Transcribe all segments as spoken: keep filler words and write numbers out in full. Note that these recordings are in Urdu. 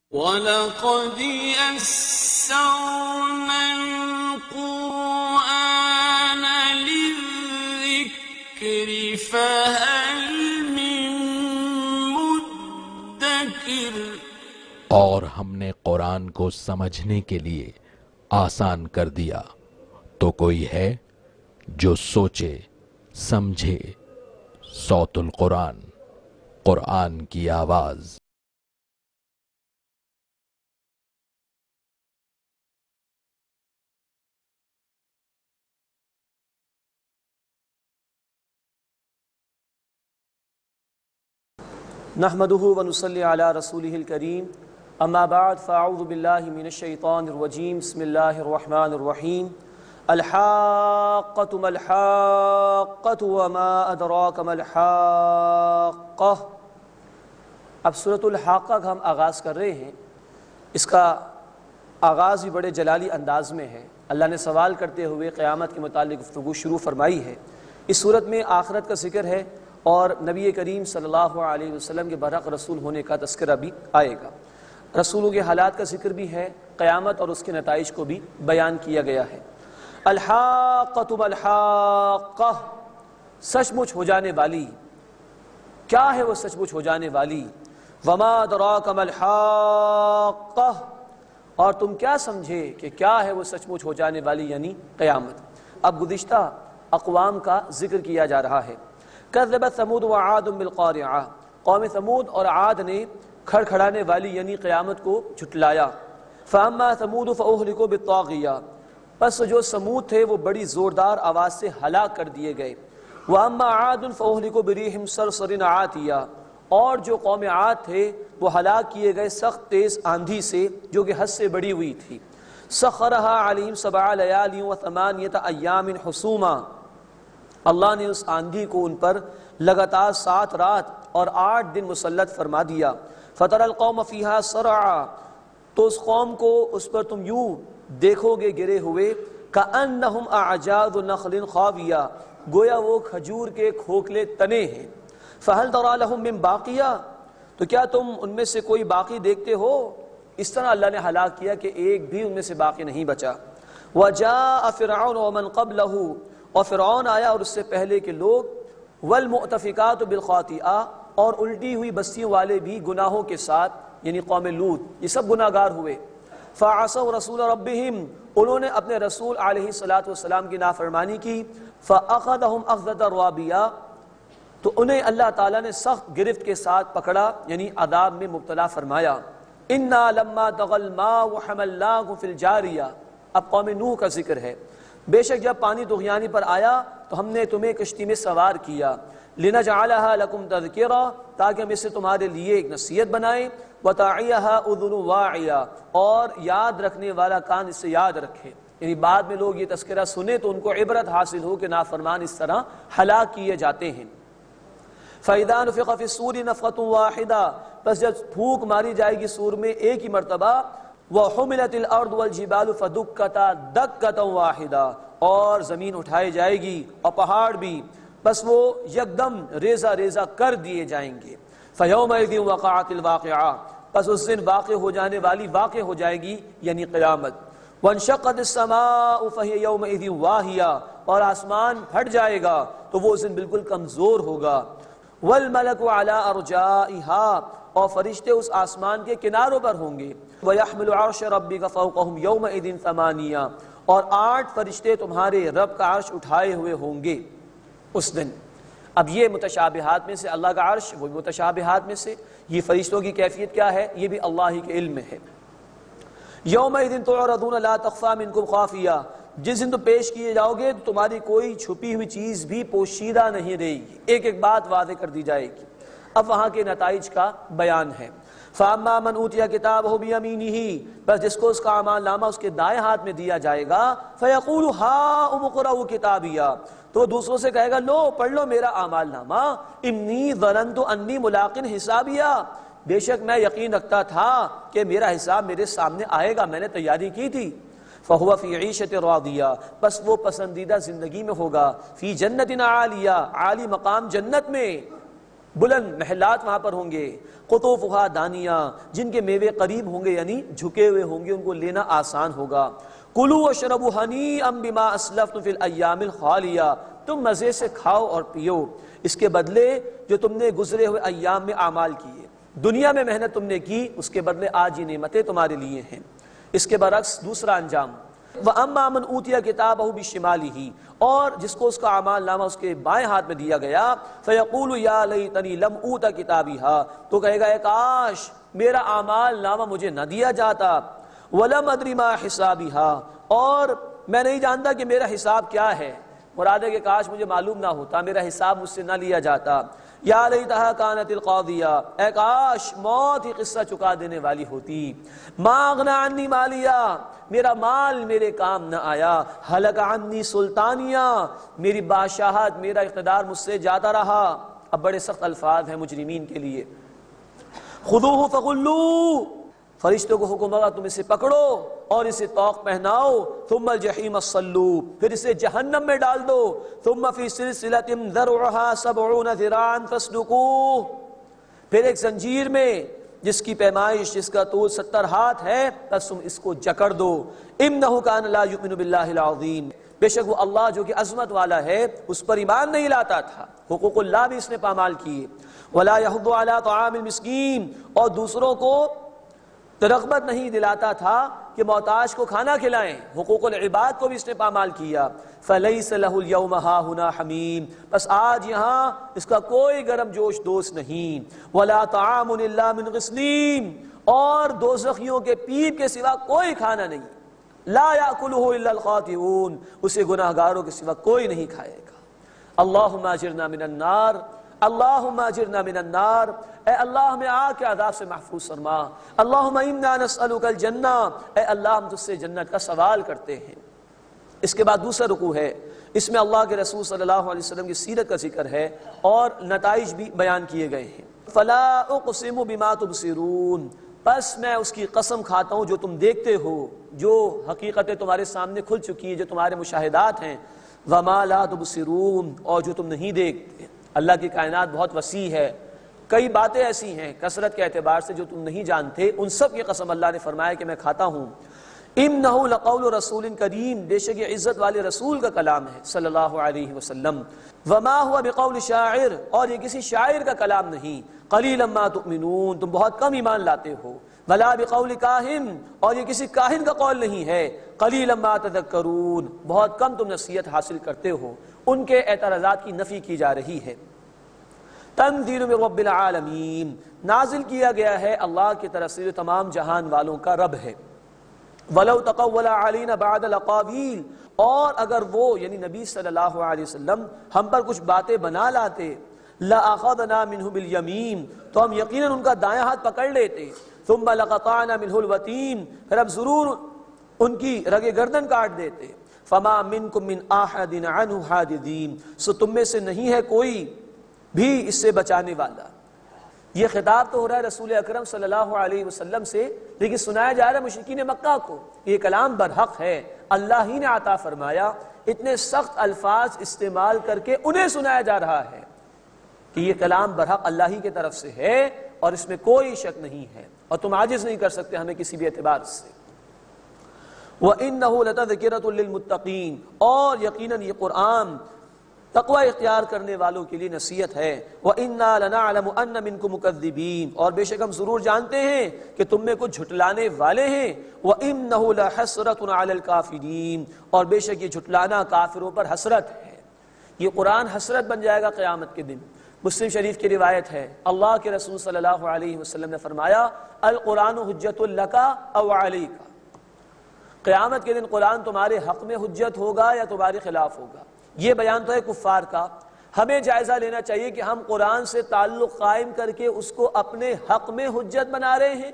وَلَقَدْ يَسَّرْنَا الْقُرْآنَ لِلذِّكْرِ فَهَلْ مِن مُّدَّكِرٍ۔ اور ہم نے قرآن کو سمجھنے کے لیے آسان کر دیا، تو کوئی ہے جو سوچے سمجھے۔ صوت القرآن، قرآن کی آواز۔ نحمده ونصلي على رسوله الكريم اما بعد فاعوذ بالله من الشيطان الرجيم بسم الله الرحمن الرحيم الحاقة ما الحاقة وما أدراك ما الحاقة۔ اب سورۃ الحاقہ کا ہم آغاز کر رہے ہیں۔ اس کا آغاز بھی بڑے جلالی انداز میں ہے۔ اللہ نے سوال کرتے ہوئے قیامت کے متعلق گفتگو شروع فرمائی ہے۔ اس صورت میں آخرت کا ذکر ہے اور نبی کریم صلی اللہ علیہ وسلم کے برحق رسول ہونے کا تذکرہ بھی آئے گا۔ رسولوں کے حالات کا ذکر بھی ہے، قیامت اور اس کے نتائج کو بھی بیان کیا گیا ہے۔ الحاقۃ ما الحاقہ، سچ مچ ہو جانے والی۔ کیا ہے وہ سچ مچ ہو جانے والی؟ وما ادراک ما الحاقہ، اور تم کیا سمجھے کہ کیا ہے وہ سچ مچ ہو جانے والی، یعنی قیامت۔ اب گزشتہ اقوام کا ذکر کیا جا رہا ہے۔ کذبت ثمود وعاد بالقارعہ، قوم ثمود اور عاد نے کھڑ کھڑانے والی یعنی قیامت کو جھٹلایا۔ فاما ثمود فاہلکوا بالطاغیہ، پس جو ثمود تھے وہ بڑی زوردار آواز سے ہلاک کر دیے گئے۔ واما عاد فاہلکوا بريح صرصر عاتیہ، اور جو قوم عاد تھے وہ ہلاک کیے گئے سخت تیز آندھی سے جو کہ حد سے بڑی ہوئی تھی۔ سخرھا علیہم سبع لیال وثمانیۃ ایام حسوما، اللہ نے اس آندھی کو ان پر لگاتار سات رات اور آٹھ دن مسلط فرما دیا۔ فَتَرَى الْقَوْمَ فِيهَا صَرْعًا، تو اس قوم کو اس پر تم یوں دیکھو گے گرے ہوئے، كَأَنَّهُمْ أَعْجَاذُ نَخْلٍ خَاوِيَةٍ، گویا وہ کھجور کے کھوکھلے تنے ہیں۔ فَهَلْ تَرَى لَهُم مِّن بَاقِيَةٍ، تو کیا تم ان میں سے کوئی باقی دیکھتے ہو؟ اس طرح اللہ نے ہلاک کیا کہ ایک بھی ان میں سے باقی نہیں بچا۔ وَجَاءَ فِرْعَوْنُ وَمَنْ قَبْلَهُ، اور فرعون آیا اور اس سے پہلے کے لوگ، والمؤتفقات بالخاطئہ، اور الٹی ہوئی بستیوں والے بھی گناہوں کے ساتھ، یعنی قوم لوط، یہ سب گناہ گار ہوئے۔ فعصوا رسول ربهم، انہوں نے اپنے رسول علیہ الصلوۃ والسلام کی نافرمانی کی۔ فاخذهم اخذۃ رابیہ، تو انہیں اللہ تعالیٰ نے سخت گرفت کے ساتھ پکڑا، یعنی عذاب میں مبتلا فرمایا۔ انا لما طغى الماء وحملناكم في الجاریہ، اب قوم نوح کا ذکر ہے۔ بے شک جب پانی طغیانی پر آیا تو ہم نے تمہیں کشتی میں سوار کیا۔ لنجعلها لکم تذکرہ، تاکہ ہم اسے تمہارے لیے ایک نصیحت بنائیں۔ وتعیها اذن واعیہ، اور یاد رکھنے والا کان اس سے یاد رکھے، یعنی بعد میں لوگ یہ تذکرہ سنیں تو ان کو عبرت حاصل ہو کہ نافرمان اس طرح ہلاک کیے جاتے ہیں۔ فَإِذَا نُفِخَ فِي الصُّورِ نَفْخَةٌ وَاحِدَةٌ، پس جب پھونک ماری جائے گی سور میں ایک ہی مرتبہ۔ وَحُمِلَتِ الْأَرْضُ وَالْجِبَالُ فَدُكَّتَا دَكَّةً وَاحِدَةً، اور زمین اٹھائی جائے گی اور پہاڑ بھی، بس وہ یکدم ریزہ ریزہ کر دیے جائیں گے۔ فَيَوْمَئِذٍ وَقَعَتِ الْوَاقِعَةُ، پس اس دن واقع ہو جانے والی واقع ہو جائے گی، یعنی قیامت۔ وَانشَقَّتِ السَّمَاءُ فَهِيَ يَوْمَئِذٍ وَاهِيَةٌ، اور آسمان پھٹ جائے گا تو وہ اس دن بالکل کمزور ہوگا۔ وَالْمَلَكُ عَلَىٰ أَرْجَائِهَا، اور فرشتے اس آسمان کے کناروں پر ہوں گے۔ وَيَحْمِلُ عَرْشَ رَبِّكَ فَوْقَهُمْ يَوْمَئِذٍ ثَمَانِيَةٌ، اور آٹھ فرشتے تمہارے رب کا عرش اٹھائے ہوئے ہوں گے اس دن۔ اب یہ متشابہات میں سے اللہ کا عرش، وہ متشابہات میں سے یہ فرشتوں کی کیفیت کیا ہے، یہ بھی اللہ ہی کے علم میں ہے۔ یومئذ تعرضون لا تخفی منکم خافیہ، جس دن تو پیش کیے جاؤ گے تو تمہاری کوئی چھپی ہوئی چیز بھی پوشیدہ نہیں رہے گی، ایک ایک بات واضح کر دی جائے گی۔ اب وہاں کے نتائج کا بیان ہے۔ فَأَمَّا مَنْ أُوتِيَ كِتَابَهُ بِيَمِينِهِ، بس جس کو اس کا اعمال نامہ اس کے دائیں ہاتھ میں دیا جائے گا، فَيَقُولُ هَاؤُمُ اقْرَءُوا كِتَابِيَهْ، تو دوسروں سے کہے گا لو پڑھ لو میرا اعمال نامہ۔ إِنِّي ظَنَنْتُ أَنِّي مُلَاقٍ حِسَابِيَهْ، بے شک میں یقین رکھتا تھا کہ میرا حساب میرے سامنے آئے گا، میں نے تیاری کی تھی۔ فَهُوَ فِي عِيشَةٍ رَاضِيَةٍ، بس وہ پسندیدہ زندگی میں ہوگا۔ فِي جَنَّةٍ عَالِيَةٍ، عالی مقام جنت میں۔ بلند محلات وہاں پر ہوں گے، قطوفہا دانیہ، جن کے میوے قریب ہوں گے یعنی جھکے ہوئے ہوں گے، ان کو لینا آسان ہوگا۔ کلوا واشربوا ہنیئا بما اسلفتم فی الایام الخالیہ، تم مزے سے کھاؤ اور پیو اس کے بدلے جو تم نے گزرے ہوئے ایام میں اعمال کیے، دنیا میں محنت تم نے کی، اس کے بدلے آج یہ نعمتیں تمہارے لیے ہیں۔ اس کے برعکس دوسرا انجام، وَأَمَّا مَنْ أُوتِيَ كِتَابَهُ بِشِمَالِهِ، اور جس کو اس کا اعمال نامہ اس کے بائیں ہاتھ میں دیا گیا، فَيَقُولُ يَا لَيْتَنِي لَمْ أُوتَ كِتَابِهَا، تو کہے گا اے کاش میرا اعمال نامہ مجھے نہ دیا جاتا، وَلَمْ أَدْرِ مَا حِسَابِهَا، اور میں نہیں جانتا کہ میرا حساب کیا ہے، مراد ہے کہ کاش مجھے معلوم نہ ہوتا، میرا حساب مجھ سے نہ لیا جاتا۔ یا لیتہا کانت القاضیہ، اے کاش موت ہی قصہ چکا دینے والی ہوتی۔ ما اغنی عنی مالیہ، میرا مال میرے کام نہ آیا۔ ہلک عنی سلطانیہ، میری بادشاہت میرا اقتدار مجھ سے جاتا رہا۔ اب بڑے سخت الفاظ ہیں مجرمین کے لیے۔ خذوہ فغلوہ، فرشتوں کو حکم ہوگا تم اسے پکڑو اور اسے طوق پہناؤ، ثم الجحیم صلوہ، پھر اسے جہنم میں ڈال دو، ثم فی سلسلۃ ذرعها سبعون ذراعا فاسلکوہ، پھر ایک زنجیر میں جس کی پیمائش جس کا طول ستر ہاتھ ہے بس تم اس کو جکڑ دو۔ انہ کان لا یؤمن باللہ العظیم، بے شک وہ اللہ جو کہ عظمت والا ہے اس پر ایمان نہیں لاتا تھا، حقوق اللہ بھی اس نے پامال کیے۔ ولا یحض علی طعام المسکین، اور دوسروں کو رغبت نہیں دلاتا تھا کہ محتاج کو کھانا کھلائیں، حقوق العباد کو بھی اس نے پامال کیا۔ فلیس لہ اليوم ہاہنا حمیم، بس آج یہاں اس کا کوئی گرم جوش دوست نہیں۔ ولا طعام الا من غسلین، اور دوزخیوں کے پیپ کے سوا کوئی کھانا نہیں۔ لا یاکلہ الا الخاطئون، اسے گناہ گاروں کے سوا کوئی نہیں کھائے گا۔ اللہم اجرنا من النار، اللہم اجرنا من النار، اے اللہ ہمیں آگ کے عذاب سے محفوظ فرما۔ اللہم انا نسألک الجنہ، اے اللہ ہم تجھ سے جنت کا سوال کرتے ہیں۔ اس کے بعد دوسرا رکوع ہے، اس میں اللہ کے رسول صلی اللہ علیہ وسلم کی سیرت کا ذکر ہے اور نتائج بھی بیان کیے گئے ہیں۔ فلا اقسم بما تبصرون، پس میں اس کی قسم کھاتا ہوں جو تم دیکھتے ہو، جو حقیقتیں تمہارے سامنے کھل چکی ہیں، جو تمہارے مشاہدات ہیں۔ وما لا تبصرون، اور جو تم نہیں دیکھتے۔ اللہ کی کائنات بہت وسیع ہے، کئی باتیں ایسی ہیں کثرت کے اعتبار سے جو تم نہیں جانتے، ان سب کی قسم اللہ نے فرمایا کہ میں کھاتا ہوں۔ انہ لقول رسول کریم، بے شک یہ عزت والے رسول کا کلام ہے صلی اللہ علیہ وسلم۔ وما هو بقول شاعر، اور یہ کسی شاعر کا کلام نہیں۔ قلیلا ما تؤمنون، تم بہت کم ایمان لاتے ہو۔ ولا بقول کاہن، اور یہ کسی کاہن کا قول نہیں ہے۔ قلیلا ما تذکرون، بہت کم تم نصیحت حاصل کرتے ہو۔ ان کے اعتراضات کی نفی کی جا رہی ہے۔ تنزیل من رب العالمین، نازل کیا گیا ہے اللہ کی طرف سے جو تمام جہان والوں کا رب ہے۔ وَلَوْ تَقَوَّلَ عَلَيْنَا بَعْدَ الْأَقَاوِيلِ، اور اگر وہ یعنی نبی صلی اللہ علیہ وسلم ہم پر کچھ باتیں بنا لاتے، لَأَخَذْنَا مِنْهُ بِالْيَمِينِ، تو ہم یقیناً ان کا دائیں ہاتھ پکڑ لیتے۔ ثُمَّ لَقَطَعْنَا مِنْهُ الْوَتِينَ، پھر اب ضرور ان کی رگ گردن کاٹ دیتے۔ فَمَا مِنْكُمْ مِنْ أَحَدٍ عَنْهُ حَاجِزِينَ، سو تم میں سے نہیں ہے کوئی بھی اس سے بچانے والا۔ یہ خطاب تو ہو رہا ہے رسول اکرم صلی اللہ علیہ وسلم سے، لیکن سنایا جا رہا ہے مشرکین مکہ کو۔ یہ کلام برحق ہے، اللہ ہی نے عطا فرمایا، اتنے سخت الفاظ استعمال کر کے انہیں سنایا جا رہا ہے کہ یہ کلام برحق اللہ ہی کی طرف سے ہے اور اس میں کوئی شک نہیں ہے، اور تم عاجز نہیں کر سکتے ہمیں کسی بھی اعتبار سے۔ وَإِنَّهُ لَتَذْكِرَةٌ لِّلْمُتَّقِينَ، اور یقیناً یہ قرآن تقوی اختیار کرنے والوں کے لیے نصیحت ہے۔ وَإِنَّا لَنَعْلَمُ أَنَّ مِنْكُمْ مُكَذِّبِينَ، اور بے شک ہم ضرور جانتے ہیں کہ تم میں کچھ جھٹلانے والے ہیں۔ وَإِنَّهُ لَحَسْرَةٌ عَلَى الْكَافِرِينَ، اور بے شک یہ جھٹلانا کافروں پر حسرت ہے۔ یہ قرآن حسرت بن جائے گا قیامت کے دن۔ مسلم شریف کی روایت ہے، اللہ کے رسول صلی اللہ علیہ وسلم نے فرمایا، القرآن حجت لک او علیک، قیامت کے دن قرآن تمہارے حق میں حجت ہوگا یا تمہارے خلاف ہوگا۔ یہ بیان تو ہے کفار کا، ہمیں جائزہ لینا چاہیے کہ ہم قرآن سے تعلق قائم کر کے اس کو اپنے حق میں حجت بنا رہے ہیں،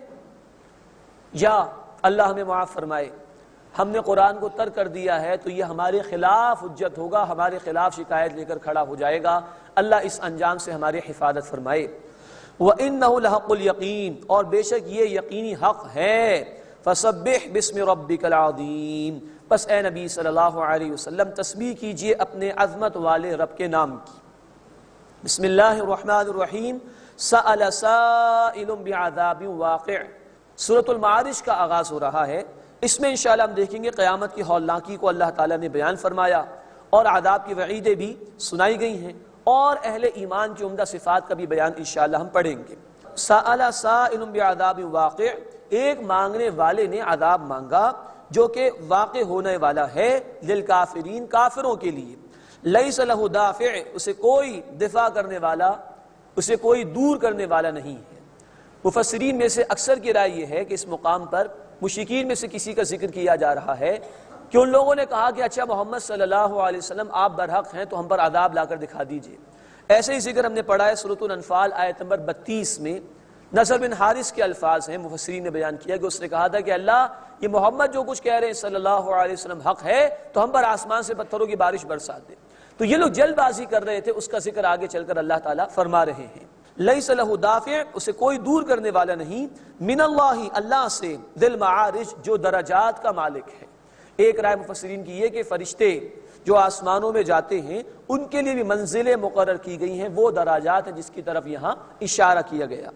یا اللہ ہمیں معاف فرمائے ہم نے قرآن کو ترک کر دیا ہے تو یہ ہمارے خلاف حجت ہوگا، ہمارے خلاف شکایت لے کر کھڑا ہو جائے گا۔ اللہ اس انجام سے ہماری حفاظت فرمائے۔ وَإِنَّهُ لَحَقُّ الْيَقِينَ، اور بے شک یہ یقینی حق ہے۔ فَسَبِّحْ بِاسْمِ رَبِّكَ الْعَظِيمِ، بس اے نبی صلی اللہ علیہ وسلم تسبیح کیجئے اپنے عظمت والے رب کے نام کی۔ بسم اللہ الرحمن الرحیم سأل سائل بعذاب واقع۔ سورۃ المعارج کا آغاز ہو رہا ہے۔ اس میں انشاءاللہ ہم دیکھیں گے قیامت کی ہولناکی کو اللہ تعالیٰ نے بیان فرمایا اور عذاب کی وعیدیں بھی سنائی گئی ہیں، اور اہل ایمان کی عمدہ صفات کا بھی بیان انشاءاللہ ہم پڑھیں گے۔ سأل سائل بعذاب واقع، ایک مانگنے والے نے عذاب مانگا جو کہ واقع ہونے والا ہے، للکافرین، کافروں کے لیے، لیس لہ دافع، اسے کوئی دفاع کرنے والا، اسے کوئی دور کرنے والا نہیں ہے۔ مفسرین میں سے اکثر کی رائے یہ ہے کہ اس مقام پر مشرکین میں سے کسی کا ذکر کیا جا رہا ہے کہ ان لوگوں نے کہا کہ اچھا محمد صلی اللہ علیہ وسلم آپ برحق ہیں تو ہم پر عذاب لا کر دکھا دیجئے۔ ایسے ہی ذکر ہم نے پڑھا ہے سورۃ الانفال آیت نمبر بتیس میں، نصر بن حارث کے الفاظ ہیں، مفسرین نے بیان کیا کہ اس نے کہا تھا کہ اللہ یہ محمد جو کچھ کہہ رہے ہیں صلی اللہ علیہ وسلم حق ہے تو ہم پر آسمان سے پتھروں کی بارش برسا دے۔ تو یہ لوگ جلد بازی کر رہے تھے، اس کا ذکر آگے چل کر اللہ تعالیٰ فرما رہے ہیں۔ لیس لہ دافع، اسے کوئی دور کرنے والا نہیں، من اللہ، اللہ سے، ذی المعارج، جو درجات کا مالک ہے۔ ایک رائے مفسرین کی یہ کہ فرشتے جو آسمانوں میں جاتے ہیں ان کے لیے بھی منزلیں مقرر کی گئی ہیں، وہ دراجات ہیں جس کی طرف یہاں اشارہ کیا گیا۔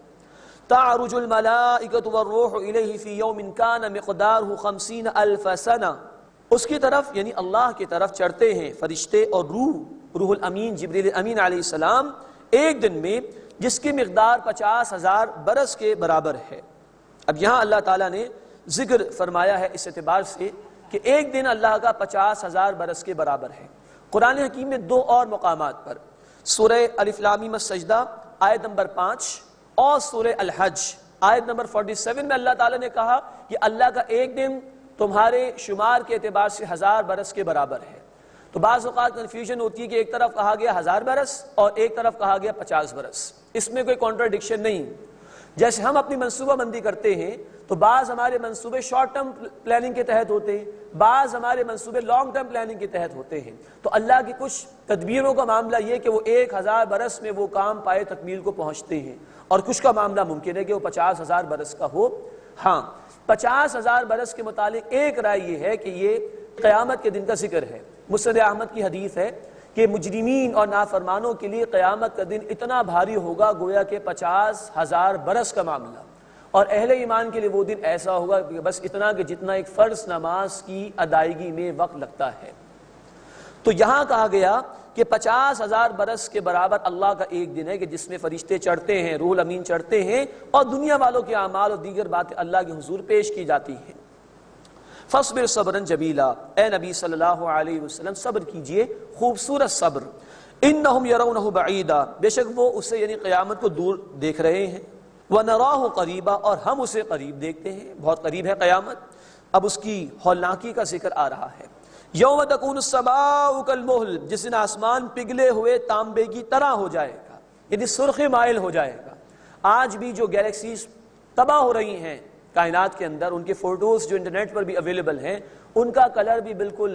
تعرج الملائکۃ والروح الیہ فی یوم کان مقدارہ خمسین الف سنہ، اس کی طرف یعنی اللہ کی طرف چڑھتے ہیں فرشتے اور روح، روح الامین جبریل امین علیہ السلام، ایک دن میں جس کی مقدار پچاس ہزار برس کے برابر ہے۔ اب یہاں اللہ تعالیٰ نے ذکر فرمایا ہے اس اعتبار سے کہ ایک دن اللہ کا پچاس ہزار برس کے برابر ہے۔ قرآن حکیم میں دو اور مقامات پر، سورہ الف لام میم السجدہ آیت نمبر پانچ اور سورہ الحج آیت نمبر سینتالیس میں اللہ تعالیٰ نے کہا کہ اللہ کا ایک دن تمہارے شمار کے اعتبار سے ہزار برس کے برابر ہے۔ تو بعض اوقات کنفیوژن ہوتی ہے کہ ایک طرف کہا گیا ہزار برس اور ایک طرف کہا گیا پچاس برس، اس میں کوئی کانٹرڈکشن نہیں۔ جیسے ہم اپنی منصوبہ بندی کرتے ہیں تو بعض ہمارے منصوبے شارٹ ٹرم پلاننگ کے تحت ہوتے ہیں، بعض ہمارے منصوبے لانگ ٹرم پلاننگ کے تحت ہوتے ہیں۔ تو اللہ کی کچھ تدبیروں کا معاملہ یہ کہ وہ ایک ہزار برس میں وہ کام پائے تکمیل کو پہنچتے ہیں، اور کچھ کا معاملہ ممکن ہے کہ وہ پچاس ہزار برس کا ہو۔ ہاں، پچاس ہزار برس کے متعلق ایک رائے یہ ہے کہ یہ قیامت کے دن کا ذکر ہے۔ مسند احمد کی حدیث ہے کہ مجرمین اور نافرمانوں کے لیے قیامت کا دن اتنا بھاری ہوگا گویا کہ پچاس ہزار برس کا معاملہ، اور اہل ایمان کے لیے وہ دن ایسا ہوگا کہ بس اتنا کہ جتنا ایک فرض نماز کی ادائیگی میں وقت لگتا ہے۔ تو یہاں کہا گیا کہ پچاس ہزار برس کے برابر اللہ کا ایک دن ہے کہ جس میں فرشتے چڑھتے ہیں، روح الامین چڑھتے ہیں، اور دنیا والوں کے اعمال اور دیگر باتیں اللہ کے حضور پیش کی جاتی ہیں۔ فاصبر صبرا جمیلا، اے نبی صلی اللہ علیہ وسلم صبر کیجئے خوبصورت صبر۔ انہم یرونہ بعیدا، بے شک وہ اسے یعنی قیامت کو دور دیکھ رہے ہیں، ونراہ قریبا، اور ہم اسے قریب دیکھتے ہیں، بہت قریب ہے قیامت۔ اب اس کی ہولناکی کا ذکر آ رہا ہے۔ یوم تکون السماء کالمہل، جس دن آسمان پگھلے ہوئے تانبے کی طرح ہو جائے گا، یعنی سرخ مائل ہو جائے گا۔ آج بھی جو گیلیکسیز تباہ ہو رہی ہیں کائنات کے اندر، ان کے فوٹوز جو انٹرنیٹ پر بھی اویلیبل ہیں، ان کا کلر بھی بالکل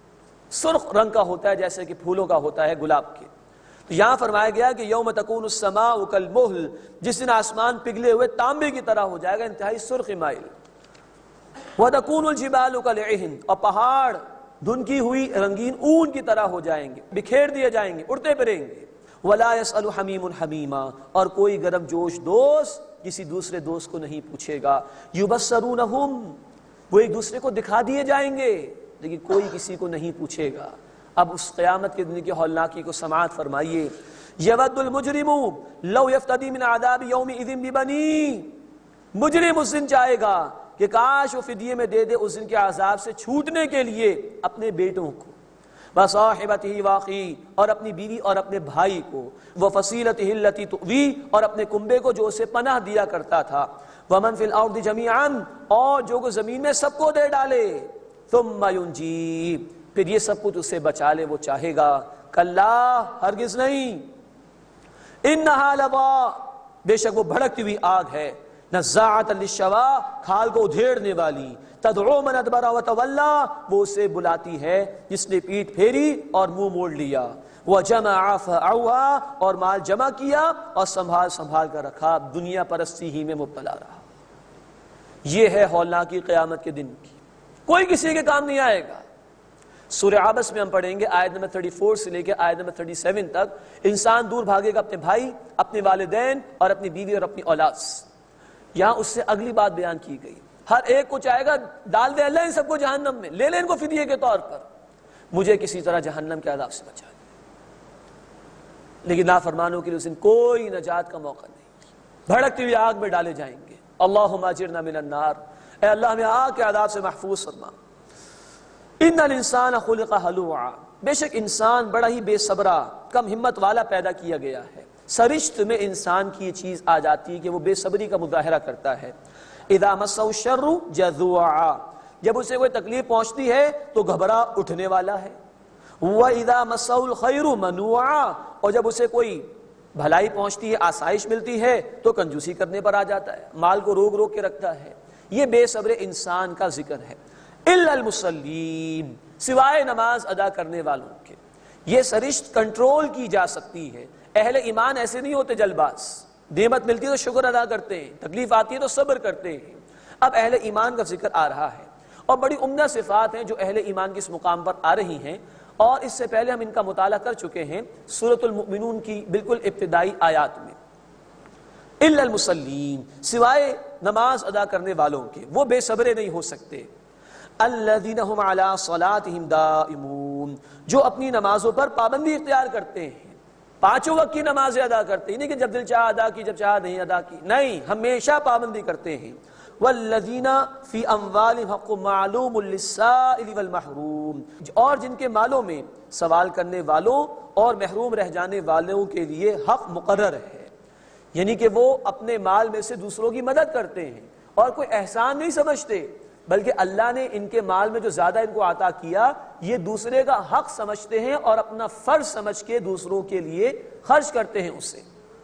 سرخ رنگ کا ہوتا ہے جیسے کہ پھولوں کا ہوتا ہے، گلاب کے۔ تو یہاں فرمایا گیا کہ یوم تکون السماء کالمہل، جس دن آسمان پگھلے ہوئے تانبے کی طرح ہو جائے گا، انتہائی سرخ مائل۔ وتکون الجبال کالعہن، اور پہاڑ دھنکی ہوئی رنگین اون کی طرح ہو جائیں گے، بکھیر دیے جائیں گے، اڑتے پھریں گے۔ ولا يسأل حمیم حمیما، اور کوئی گرم جوش دوست کسی دوسرے دوست کو نہیں پوچھے گا۔ یبصرونہم، وہ ایک دوسرے کو دکھا دیے جائیں گے لیکن کوئی کسی کو نہیں پوچھے گا۔ اب اس قیامت کے دن کی ہولناکی کو سماعت فرمائیے۔ یود المجرم لو یفتدی من عذاب یومئذ ببنیہ، مجرم اس دن چاہے گا کہ کاش وہ فدیے میں دے دے اس دن کے عذاب سے چھوٹنے کے لیے اپنے بیٹوں کو، وصاحبتہ واخی، اور اپنی بیوی اور اپنے بھائی کو، وفصیلتہ التی تؤوی، اور اپنے کنبے کو جو اسے پناہ دیا کرتا تھا، ومن فی الارض جمیعا، اور جو کو زمین میں سب کو دے ڈالے، ثم ینجی، پھر یہ سب کچھ اسے بچا لے وہ چاہے گا۔ کلا، ہرگز نہیں، انہا لظیٰ، بے شک وہ بھڑکتی ہوئی آگ ہے، نزاعۃ للشوا، کھال کو ادھیڑنے والی، تدعو من ادبر وتولی، وہ اسے بلاتی ہے جس نے پیٹھ پھیری اور منہ موڑ لیا، وجمع فأوعى، اور مال جمع کیا اور سنبھال سنبھال کر رکھا، دنیا پرستی ہی میں مبتلا رہا۔ یہ ہے ہولناکی قیامت کے دن کی، کوئی کسی کے کام نہیں آئے گا۔ سورہ عبس میں ہم پڑھیں گے آیت نمبر چوتیس سے لے کے آیت نمبر سینتیس تک، انسان دور بھاگے گا اپنے بھائی، اپنے والدین اور اپنی بیوی اور اپنی اولاد سے۔ یہاں اس سے اگلی بات بیان کی گئی، ہر ایک کو چاہے گا ڈال دے اللہ ان سب کو جہنم میں، لے لے ان کو فدیے کے طور پر، مجھے کسی طرح جہنم کے عذاب سے بچا دے۔ لیکن نافرمانوں کے لیے اس دن کوئی نجات کا موقع نہیں، بھڑکتی ہوئی آگ میں ڈالے جائیں گے۔ اللہم اجرنا من النار، اے اللہ ہمیں آگ کے عذاب سے محفوظ فرما۔ ان الانسان خلق ہلوعا، بے شک انسان بڑا ہی بے صبرا، کم ہمت والا پیدا کیا گیا ہے۔ سرشت میں انسان کی یہ چیز آ جاتی ہے کہ وہ بے صبری کا مظاہرہ کرتا ہے۔ اذا مسہ الشر جزوعا، جب اسے کوئی تکلیف پہنچتی ہے تو گھبرا اٹھنے والا ہے۔ وَإِذَا مَسَّهُ الْخَيْرُ مَنُوعًا، اور جب اسے کوئی بھلائی پہنچتی ہے، آسائش ملتی ہے تو کنجوسی کرنے پر آ جاتا ہے، مال کو روک روک کے رکھتا ہے۔ یہ بے صبر انسان کا ذکر ہے۔ إِلَّا الْمُصَلِّينَ، سوائے نماز ادا کرنے والوں کے۔ یہ سرشت کنٹرول کی جا سکتی ہے۔ اہل ایمان ایسے نہیں ہوتے جلد باز، نعمت ملتی ہے تو شکر ادا کرتے ہیں، تکلیف آتی ہے تو صبر کرتے ہیں۔ اب اہل ایمان کا ذکر آ رہا ہے، اور بڑی عمدہ صفات ہیں جو اہل ایمان کے اس مقام پر آ رہی ہیں، اور اس سے پہلے ہم ان کا مطالعہ کر چکے ہیں سورۃ المؤمنون کی بالکل ابتدائی آیات میں۔ الا المصلین، سوائے نماز ادا کرنے والوں کے، وہ بے صبرے نہیں ہو سکتے۔ الذین هم علی صلاتهم دائمون، جو اپنی نمازوں پر پابندی اختیار کرتے ہیں، پانچوں وقت کی نمازیں ادا کرتے ہیں، نہیں کہ جب دل چاہا ادا کی، جب چاہا نہیں ادا کی، نہیں، ہمیشہ پابندی کرتے ہیں۔ والذین فی اموالہم حق معلوم للسائل والمحروم، اور جن کے مالوں میں سوال کرنے والوں اور محروم رہ جانے والوں کے لیے حق مقرر ہے، یعنی کہ وہ اپنے مال میں سے دوسروں کی مدد کرتے ہیں اور کوئی احسان نہیں سمجھتے، بلکہ اللہ نے ان کے مال میں جو زیادہ ان کو عطا کیا یہ دوسرے کا حق سمجھتے ہیں اور اپنا فرض سمجھ کے دوسروں کے لیے خرچ کرتے ہیں اسے۔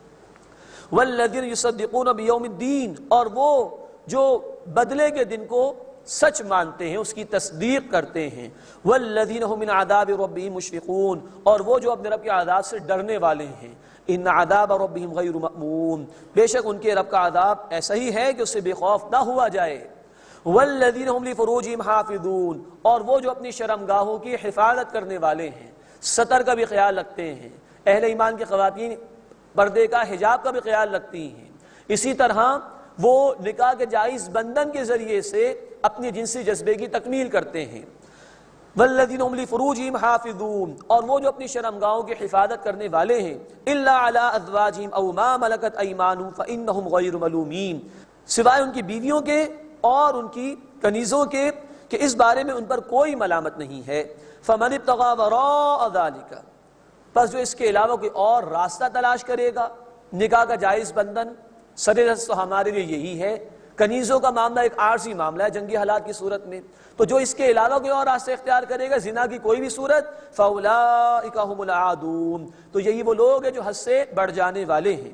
والذین یصدقون بیوم الدین، اور وہ جو بدلے کے دن کو سچ مانتے ہیں، اس کی تصدیق کرتے ہیں۔ والذین هم من عذاب ربهم مشفقون، اور وہ جو اپنے رب کے عذاب سے ڈرنے والے ہیں۔ ان عذاب ربهم غیر مأمون، بے شک ان کے رب کا عذاب ایسا ہی ہے کہ اس سے بے خوف نہ ہوا جائے۔ والذین هم لفروجهم حافظون، اور وہ جو اپنی شرمگاہوں کی حفاظت کرنے والے ہیں، ستر کا بھی خیال رکھتے ہیں۔ اہل ایمان کی خواتین پردے کا، حجاب کا بھی خیال رکھتی ہیں۔ اسی طرح وہ نکاح کے جائز بندھن کے ذریعے سے اپنی جنسی جذبے کی تکمیل کرتے ہیں۔ والذین هم لفروجهم حافظون، اور وہ جو اپنی شرمگاہوں کی حفاظت کرنے والے ہیں۔ الا علی ازواجہم او ما ملکت ایمانہم فانہم غیر ملومین، سوائے ان کی بیویوں کے اور ان کی کنیزوں کے کہ اس بارے میں ان پر کوئی ملامت نہیں ہے۔ فمن ابتغى وراء ذلک، پس جو اس کے علاوہ کوئی اور راستہ تلاش کرے گا، نکاح کا جائز بندھن سرست تو ہمارے لیے یہی ہے، کنیزوں کا معاملہ ایک عارضی معاملہ ہے جنگی حالات کی صورت میں، تو جو اس کے علاوہ کوئی اور راستہ اختیار کرے گا، زنا کی کوئی بھی صورت، فاولئک هم العادون، تو یہی وہ لوگ ہیں جو حد سے بڑھ جانے والے ہیں۔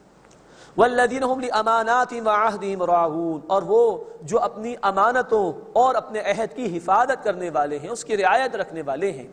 والذین هم لاماناتهم وعهدهم راعون، اور وہ جو اپنی امانتوں اور اپنے عہد کی حفاظت کرنے والے ہیں، اس کی رعایت رکھنے والے ہیں۔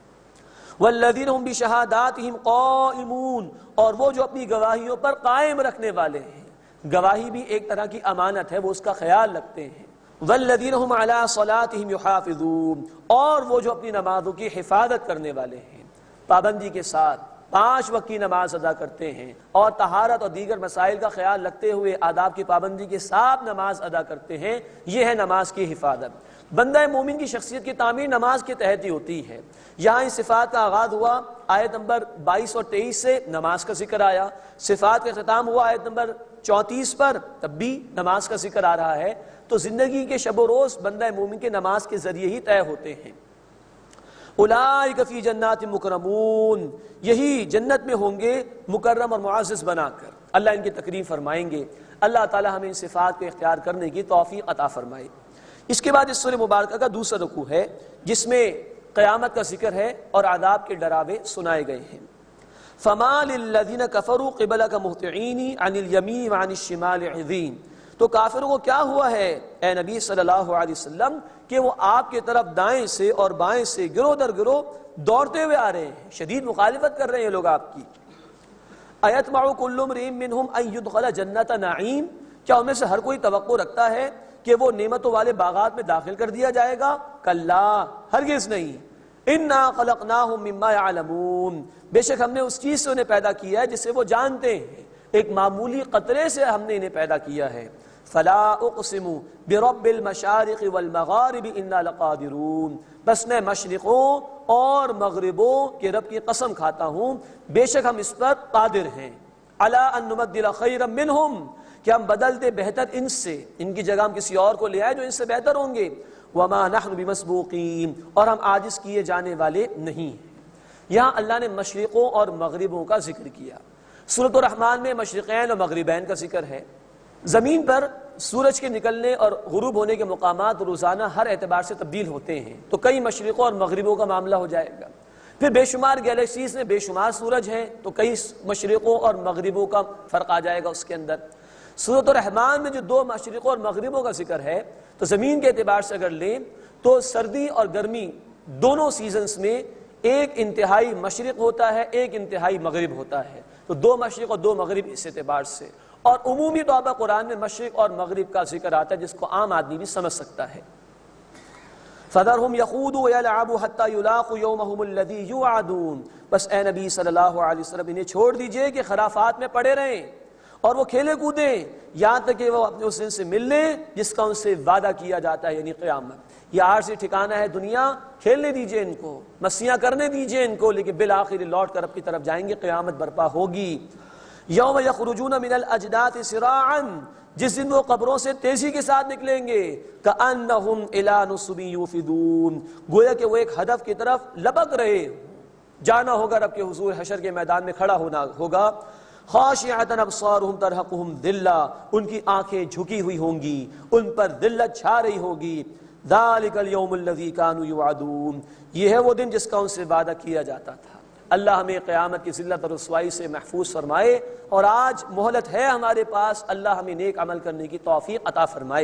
والذین هم بشہاداتهم قائمون، اور وہ جو اپنی گواہیوں پر قائم رکھنے والے ہیں، گواہی بھی ایک طرح کی امانت ہے، وہ اس کا خیال رکھتے ہیں۔ والذین هم علی صلاتهم یحافظون، اور وہ جو اپنی نمازوں کی حفاظت کرنے والے ہیں، پابندی کے ساتھ پانچ وقت کی نماز ادا کرتے ہیں اور طہارت اور دیگر مسائل کا خیال رکھتے ہوئے آداب کی پابندی کے ساتھ نماز ادا کرتے ہیں، یہ ہے نماز کی حفاظت۔ بندہ مومن کی شخصیت کی تعمیر نماز کے تحت ہی ہوتی ہے۔ یہاں ان صفات کا آغاز ہوا آیت نمبر بائیس اور تیئیس سے، نماز کا ذکر آیا، صفات کا ختام ہوا آیت نمبر چونتیس پر، تب بھی نماز کا ذکر آ رہا ہے۔ تو زندگی کے شب و روز بندہ مومن کے نماز کے ذریعے ہی طے ہوتے ہیں۔ اولئک فی جنات مکرمون، یہی جنت میں ہوں گے مکرم اور معزز بنا کر، اللہ ان کی تکریم فرمائیں گے۔ اللہ تعالی ہمیں ان صفات کو اختیار کرنے کی توفیق عطا فرمائے۔ اس کے بعد اس سورہ مبارکہ کا دوسرا رکوع ہے جس میں قیامت کا ذکر ہے اور عذاب کے ڈراوے سنائے گئے ہیں۔ فما للذین کفروا قبلک مہطعین عن الیمین وعن الشمال عزین، تو کافروں کو کیا ہوا ہے اے نبی صلی اللہ علیہ وسلم کہ وہ آپ کی طرف دائیں سے اور بائیں سے گروہ در گروہ دوڑتے ہوئے آ رہے ہیں، شدید مخالفت کر رہے ہیں لوگ آپ کی۔ ایطمع کل امرئ منہم ان یدخل جنت نعیم، کیا ان میں سے ہر کوئی توقع رکھتا ہے کہ وہ نعمتوں والے باغات میں داخل کر دیا جائے گا؟ کلا، ہرگز نہیں۔ انا خلقناہم مما یعلمون، بے شک ہم نے اس چیز سے انہیں پیدا کیا ہے جسے وہ جانتے ہیں، ایک معمولی قطرے سے ہم نے انہیں پیدا کیا ہے۔ فلا اقسم برب المشارق والمغارب انا لقادرون، بس میں مشرقوں اور مغربوں کے رب کی قسم کھاتا ہوں، بے شک ہم اس پر قادر ہیں۔ علی ان نبدل خیرا منہم، کہ ہم بدل دے بہتر ان سے، ان کی جگہ ہم کسی اور کو لے آئے جو ان سے بہتر ہوں گے۔ وما نحن بمسبوقین، اور ہم عاجز کیے جانے والے نہیں ہیں۔ یہاں اللہ نے مشرقوں اور مغربوں کا ذکر کیا۔ سورۃ الرحمن میں مشرقین اور مغربین کا ذکر ہے۔ زمین پر سورج کے نکلنے اور غروب ہونے کے مقامات روزانہ ہر اعتبار سے تبدیل ہوتے ہیں، تو کئی مشرقوں اور مغربوں کا معاملہ ہو جائے گا۔ پھر بے شمار گیلیکسیز میں بے شمار سورج ہیں، تو کئی مشرقوں اور مغربوں کا فرق آ جائے گا اس کے اندر۔ سورۃ الرحمن میں جو دو مشرقوں اور مغربوں کا ذکر ہے، تو زمین کے اعتبار سے اگر لیں تو سردی اور گرمی دونوں سیزنز میں ایک انتہائی مشرق ہوتا ہے، ایک انتہائی مغرب ہوتا ہے، تو دو مشرق اور دو مغرب اس اعتبار سے۔ اور عمومی طور پر قرآن میں مشرق اور مغرب کا ذکر آتا ہے جس کو عام آدمی بھی سمجھ سکتا ہے۔ فَذَرْهُمْ يَخُوضُوا وَيَلْعَبُوا حَتَّى يُلَاقُوا يَوْمَهُمُ الَّذِي يُوعَدُونَ، بس اے نبی صلی اللہ علیہ وسلم انہیں چھوڑ دیجئے کہ خرافات میں پڑے رہیں اور وہ کھیلے کودیں یہاں تک کہ وہ اپنے اس دن سے مل لیں جس کا ان سے وعدہ کیا جاتا ہے، یعنی قیامت۔ یہ عارضی ٹھکانہ ہے دنیا، کھیلنے دیجئے ان کو، مسیاں کرنے دیجئے ان کو، لیکن بالآخر لوٹ کر رب کی طرف جائیں گے، قیامت برپا ہوگی۔ یوم یخرجون من الاجداث سراعا، جس دن وہ قبروں سے تیزی کے ساتھ نکلیں گے، کأنہم الی نصب یوفدون، گویا کہ وہ ایک ہدف کی طرف لپک رہے، جانا ہوگا رب کے حضور، حشر کے میدان میں کھڑا ہونا ہوگا۔ خاشعۃ ابصارہم ترہقہم ذلہ، ان کی آنکھیں جھکی ہوئی ہوں گی، ان پر ذلت چھا رہی ہوگی۔ ذالک الیوم الذی کانوا یوعدون، یہ ہے وہ دن جس کا ان سے وعدہ کیا جاتا تھا۔ اللہ ہمیں قیامت کی ذلت اور رسوائی سے محفوظ فرمائے، اور آج مہلت ہے ہمارے پاس، اللہ ہمیں نیک عمل کرنے کی توفیق عطا فرمائے۔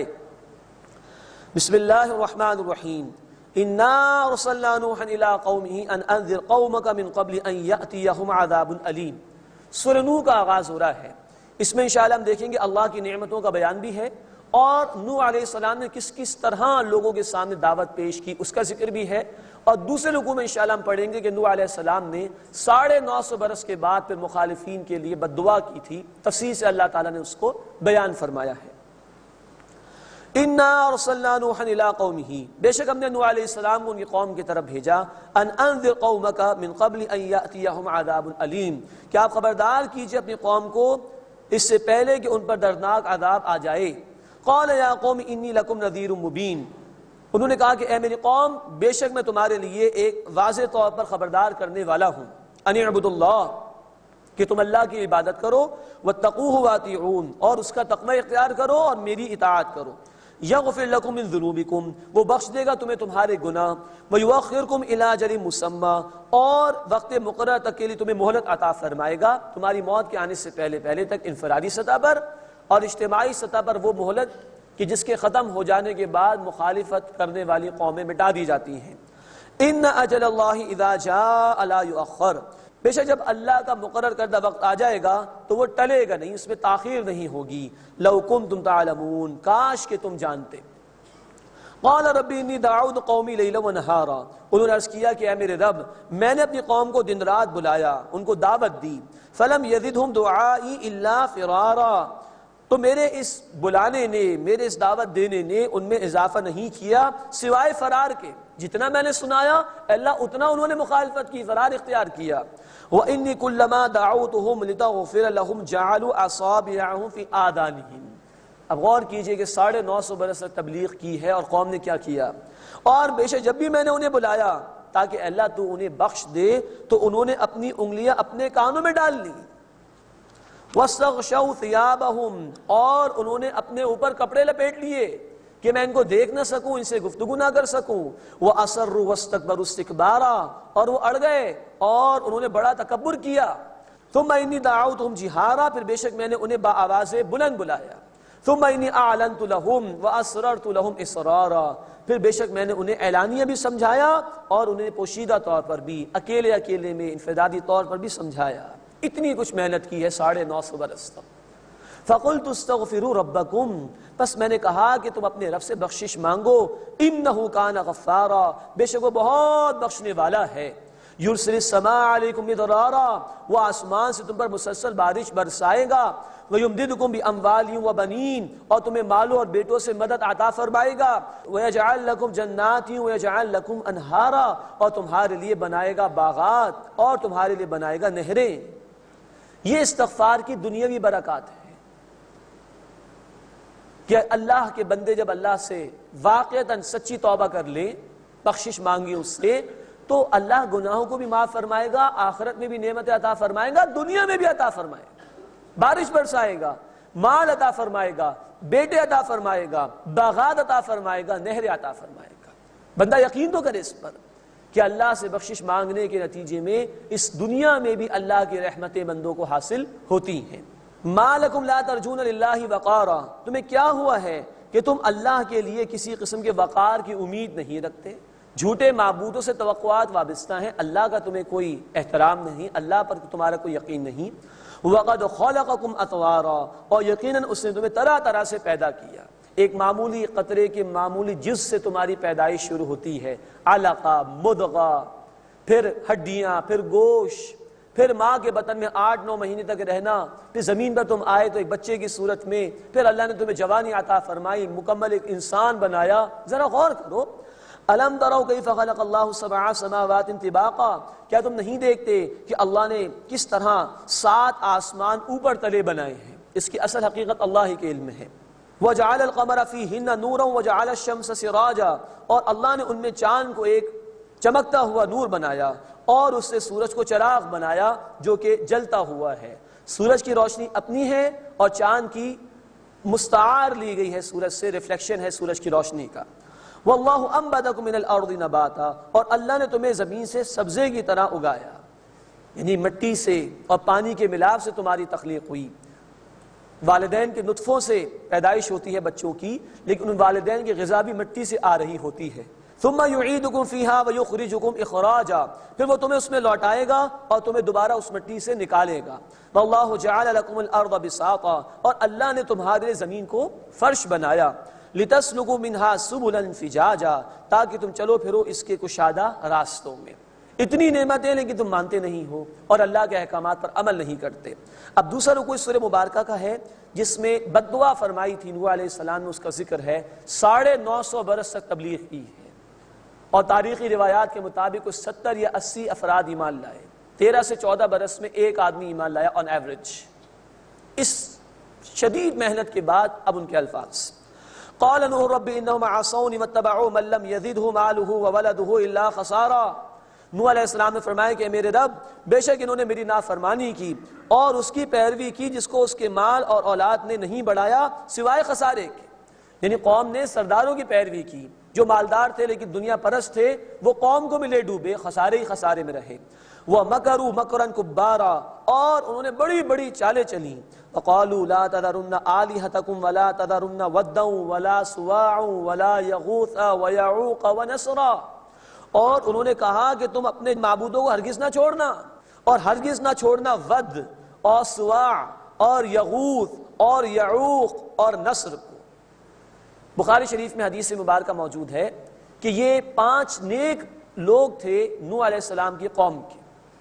بسم اللہ الرحمن الرحیم۔ انا ارسلنا نوحا الی قومہ ان انذر قومک من قبل ان یأتیہم عذاب علیم۔ سورہ نوح کا آغاز ہو رہا ہے، اس میں انشاءاللہ ہم دیکھیں گے اللہ کی نعمتوں کا بیان بھی ہے، اور نوح علیہ السلام نے کس کس طرح لوگوں کے سامنے دعوت پیش کی اس کا ذکر بھی ہے، اور دوسرے رکوع میں انشاءاللہ ہم پڑھیں گے کہ نوح علیہ السلام نے ساڑھے نو سو برس کے بعد پھر مخالفین کے لیے بد دعا کی تھی، تفصیل سے اللہ تعالیٰ نے اس کو بیان فرمایا ہے۔ انا ارسلنا نوحا الی قومہ، بے شک ہم نے نوح علیہ السلام کو ان کی قوم کی طرف بھیجا، ان انذر قومک من قبل ان یأتیہم عذاب علیم، کہ آپ خبردار کیجئے اپنی قوم کو اس سے پہلے کہ ان پر دردناک عذاب آ جائے۔ قال یا قوم انی لکم نذیر مبین، انہوں نے کہا کہ اے میری قوم، بے شک میں تمہارے لیے ایک واضح طور پر خبردار کرنے والا ہوں، ان اعبدوا اللہ، کہ تم اللہ کی عبادت کرو، واتقوہ واطیعون، اور اس کا تقوی اختیار کرو اور میری اطاعت کرو۔ یغفر لکم من ذنوبکم، وہ بخش دے گا تمہیں تمہارے گناہ، ویؤخرکم الی اجل مسمی، اور وقت مقررہ تک کے لیے تمہیں مہلت عطا فرمائے گا، تمہاری موت کے آنے سے پہلے پہلے تک، انفرادی سطح پر اور اجتماعی سطح پر وہ مہلت کہ جس کے ختم ہو جانے کے بعد مخالفت کرنے والی قومیں مٹا دی جاتی ہیں۔ ان اجل اللہ اذا جاء لا یؤخر، بے شک جب اللہ کا مقرر کردہ وقت آ جائے گا تو وہ ٹلے گا نہیں، اس میں تاخیر نہیں ہوگی۔ لو کنتم تعلمون، کاش کہ تم جانتے۔ قال ربی انی دعوت قومی لیلا ونہارا، انہوں نے عرض کیا کہ اے میرے رب، میں نے اپنی قوم کو دن رات بلایا، ان کو دعوت دی، فلم یزدہم دعائی الا فرارا، تو میرے اس بلانے نے، میرے اس دعوت دینے نے ان میں اضافہ نہیں کیا سوائے فرار کے، جتنا میں نے سنایا اللہ اتنا انہوں نے مخالفت کی، فرار اختیار کیا۔ وَإِنِّي كُلَّمَا دَعَوْتُهُمْ لِتَغْفِرَ لَهُمْ جَعَلُوا أَصَابِعَهُمْ فِي آذَانِهِمْ، اب غور کیجئے کہ ساڑھے نو سو برس تک تبلیغ کی ہے اور قوم نے کیا کیا، اور بے شک جب بھی میں نے انہیں بلایا تاکہ اللہ تو انہیں بخش دے تو انہوں نے اپنی انگلیاں اپنے کانوں میں ڈال لی، وَاسْتَغْشَوْا ثِيَابَهُمْ، اور انہوں نے اپنے اوپر کپڑے لپیٹ لیے کہ میں ان کو دیکھ نہ سکوں، ان سے گفتگو نہ کر سکوں، وَأَصَرُّوا وَاسْتَكْبَرُوا اسْتِكْبَارًا، اور وہ اڑ گئے اور انہوں نے بڑا تکبر کیا۔ ثُمَّ إِنِّي دَعَوْتُهُمْ جِهَارًا، پھر بے شک میں نے انہیں با آواز بلند بلایا۔ ثُمَّ إِنِّي أَعْلَنْتُ لَهُمْ وَأَسْرَرْتُ لَهُمْ إِسْرَارًا، پھر بے شک میں نے انہیں اعلانیہ بھی سمجھایا اور انہیں پوشیدہ طور پر بھی، اکیلے اکیلے میں انفرادی طور پر بھی سمجھایا۔ اتنی کچھ محنت کی ہے ساڑھے نو سو برس تک۔ فَقُلْتُ اسْتَغْفِرُوا رَبَّكُمْ، پس میں نے کہا کہ تم اپنے رب سے بخشش مانگو، اِنَّهُ كَانَ غَفَّارًا، بے شک وہ بہت بخشنے والا ہے، یُرْسِلِ السَّمَاءَ عَلَيْكُمْ مِدْرَارًا، وہ آسمان سے تم پر مسلسل بارش برسائے گا، وَيُمْدِدْكُمْ بِأَمْوَالٍ وَبَنِينَ، اور تمہیں مالوں اور بیٹوں سے مدد عطا فرمائے گا، وَيَجْعَلْ لَكُمْ جَنَّاتٍ وَيَجْعَلْ لَكُمْ أَنْهَارًا، اور تمہارے لیے بنائے گا باغات اور تمہارے لیے بنائے گا نہریں۔ یہ استغفار کی دنیاوی برکات ہے کہ اللہ کے بندے جب اللہ سے واقعتاً سچی توبہ کر لیں، بخشش مانگی اس سے، تو اللہ گناہوں کو بھی معاف فرمائے گا، آخرت میں بھی نعمت عطا فرمائے گا، دنیا میں بھی عطا فرمائے گا، بارش برسائے گا، مال عطا فرمائے گا، بیٹے عطا فرمائے گا، باغات عطا فرمائے گا، نہر عطا فرمائے گا۔ بندہ یقین تو کرے اس پر کہ اللہ سے بخشش مانگنے کے نتیجے میں اس دنیا میں بھی اللہ کی رحمتیں بندوں کو حاصل ہوتی ہیں۔ مَا لَكُمْ لَا تَرْجُونَ لِلَّهِ وَقَارًا، تمہیں کیا ہوا ہے کہ تم اللہ کے لیے کسی قسم کے وقار کی امید نہیں رکھتے؟ جھوٹے معبودوں سے توقعات وابستہ ہیں، اللہ کا تمہیں کوئی احترام نہیں، اللہ پر تمہارا کوئی یقین نہیں۔ وَقَدْ خَلَقَكُمْ أَطْوَارًا، اور یقیناً اس نے تمہیں طرح طرح سے پیدا کیا، ایک معمولی قطرے کے معمولی جز سے تمہاری پیدائش شروع ہوتی ہے، علقہ، مدغہ، پھر ہڈیاں، پھر گوشت، پھر ماں کے بطن میں آٹھ نو مہینے تک رہنا، پھر زمین پر تم آئے تو ایک بچے کی صورت میں، پھر اللہ نے تمہیں جوانی عطا فرمائی، مکمل ایک انسان بنایا۔ ذرا غور کرو، الم تروا کیف خلق اللہ سبع سماوات طباقا، کیا تم نہیں دیکھتے کہ اللہ نے کس طرح سات آسمان اوپر تلے بنائے ہیں؟ اس کی اصل حقیقت اللہ ہی کے علم میں ہے۔ وجعل القمر فیہن نورا وجعل الشمس سراجا، اور اللہ نے ان میں چاند کو ایک چمکتا ہوا نور بنایا اور اس سے سورج کو چراغ بنایا جو کہ جلتا ہوا ہے۔ سورج کی روشنی اپنی ہے اور چاند کی مستعار لی گئی ہے، سورج سے ریفلیکشن ہے سورج کی روشنی کا۔ واللہ انبتکم من الارض نباتا، اور اللہ نے تمہیں زمین سے سبزے کی طرح اگایا، یعنی مٹی سے اور پانی کے ملاپ سے تمہاری تخلیق ہوئی۔ والدین کے نطفوں سے پیدائش ہوتی ہے بچوں کی، لیکن ان والدین کی غذا بھی مٹی سے آ رہی ہوتی ہے۔ ثم یعیدکم فیہا ویخرجکم اخراجا، پھر وہ تمہیں اس میں لوٹائے گا اور تمہیں دوبارہ اس مٹی سے نکالے گا۔ واللہ جعل لکم الارض بساطا، اور اللہ نے تمہارے زمین کو فرش بنایا۔ لتسلکوا منہا سبلا فجاجا، تاکہ تم چلو پھرو اس کے کشادہ راستوں میں۔ اتنی نعمتیں لیکن تم مانتے نہیں ہو اور اللہ کے احکامات پر عمل نہیں کرتے۔ اب دوسرا رکوع اس سورہ مبارکہ کا ہے جس میں بد دعا فرمائی تھی نوح علیہ السلام نے، اس کا ذکر ہے۔ ساڑھے نو سو برس تک تبلیغ کی ہے اور تاریخی روایات کے مطابق اس ستر یا اسی افراد ایمان لائے، تیرہ سے چودہ برس میں ایک آدمی ایمان لایا آن ایوریج۔ اس شدید محنت کے بعد اب ان کے الفاظ، قال نوح رب انہم عصونی واتبعوا من لم یزدہ مالہ وولدہ الا خسارا۔ نوح علیہ السلام نے فرمایا کہ میرے رب، بے شک انہوں نے میری نافرمانی کی اور اس کی پیروی کی جس کو اس کے مال اور اولاد نے نہیں بڑھایا سوائے خسارے کے۔ یعنی قوم نے سرداروں کی پیروی کی جو مالدار تھے لیکن دنیا پرست تھے، وہ قوم کو بھی لے ڈوبے، خسارے ہی خسارے میں رہے۔ وَمَكَرُوا مَكْرًا كُبَّارًا، اور انہوں نے بڑی بڑی چالیں چلیں۔ وَقَالُوا لَا تَذَرُنَّ آلِهَتَكُمْ وَلَا تَذَرُنَّ وَدًّا وَلَا سُوَاعًا وَلَا يَغُوثَ وَيَعُوقَ وَنَسْرًا، اور انہوں نے کہا کہ تم اپنے معبودوں کو ہرگز نہ چھوڑنا، اور ہرگز نہ چھوڑنا ود اور سواع اور یغوث اور یعوق اور نصر کو۔ بخاری شریف میں حدیث مبارکہ موجود ہے کہ یہ پانچ نیک لوگ تھے نوح علیہ السلام کی قوم کے۔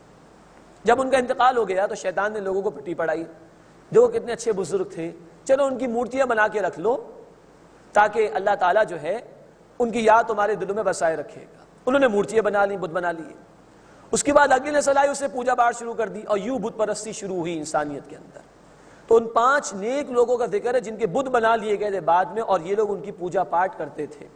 جب ان کا انتقال ہو گیا تو شیطان نے لوگوں کو پٹی پڑھائی، دیکھو کتنے اچھے بزرگ تھے، چلو ان کی مورتیاں بنا کے رکھ لو تاکہ اللہ تعالیٰ جو ہے ان کی یاد تمہارے دلوں میں بسائے رکھے گا۔ انہوں نے مورتیاں بنا لی، بت بنا لیے۔ اس کے بعد اگلی نسل آئی، اسے پوجا پاٹ شروع کر دی اور یوں بت پرستی شروع ہوئی انسانیت کے اندر۔ تو ان پانچ نیک لوگوں کا ذکر ہے جن کے بت بنا لیے گئے تھے بعد میں، اور یہ لوگ ان کی پوجا پاٹ کرتے تھے۔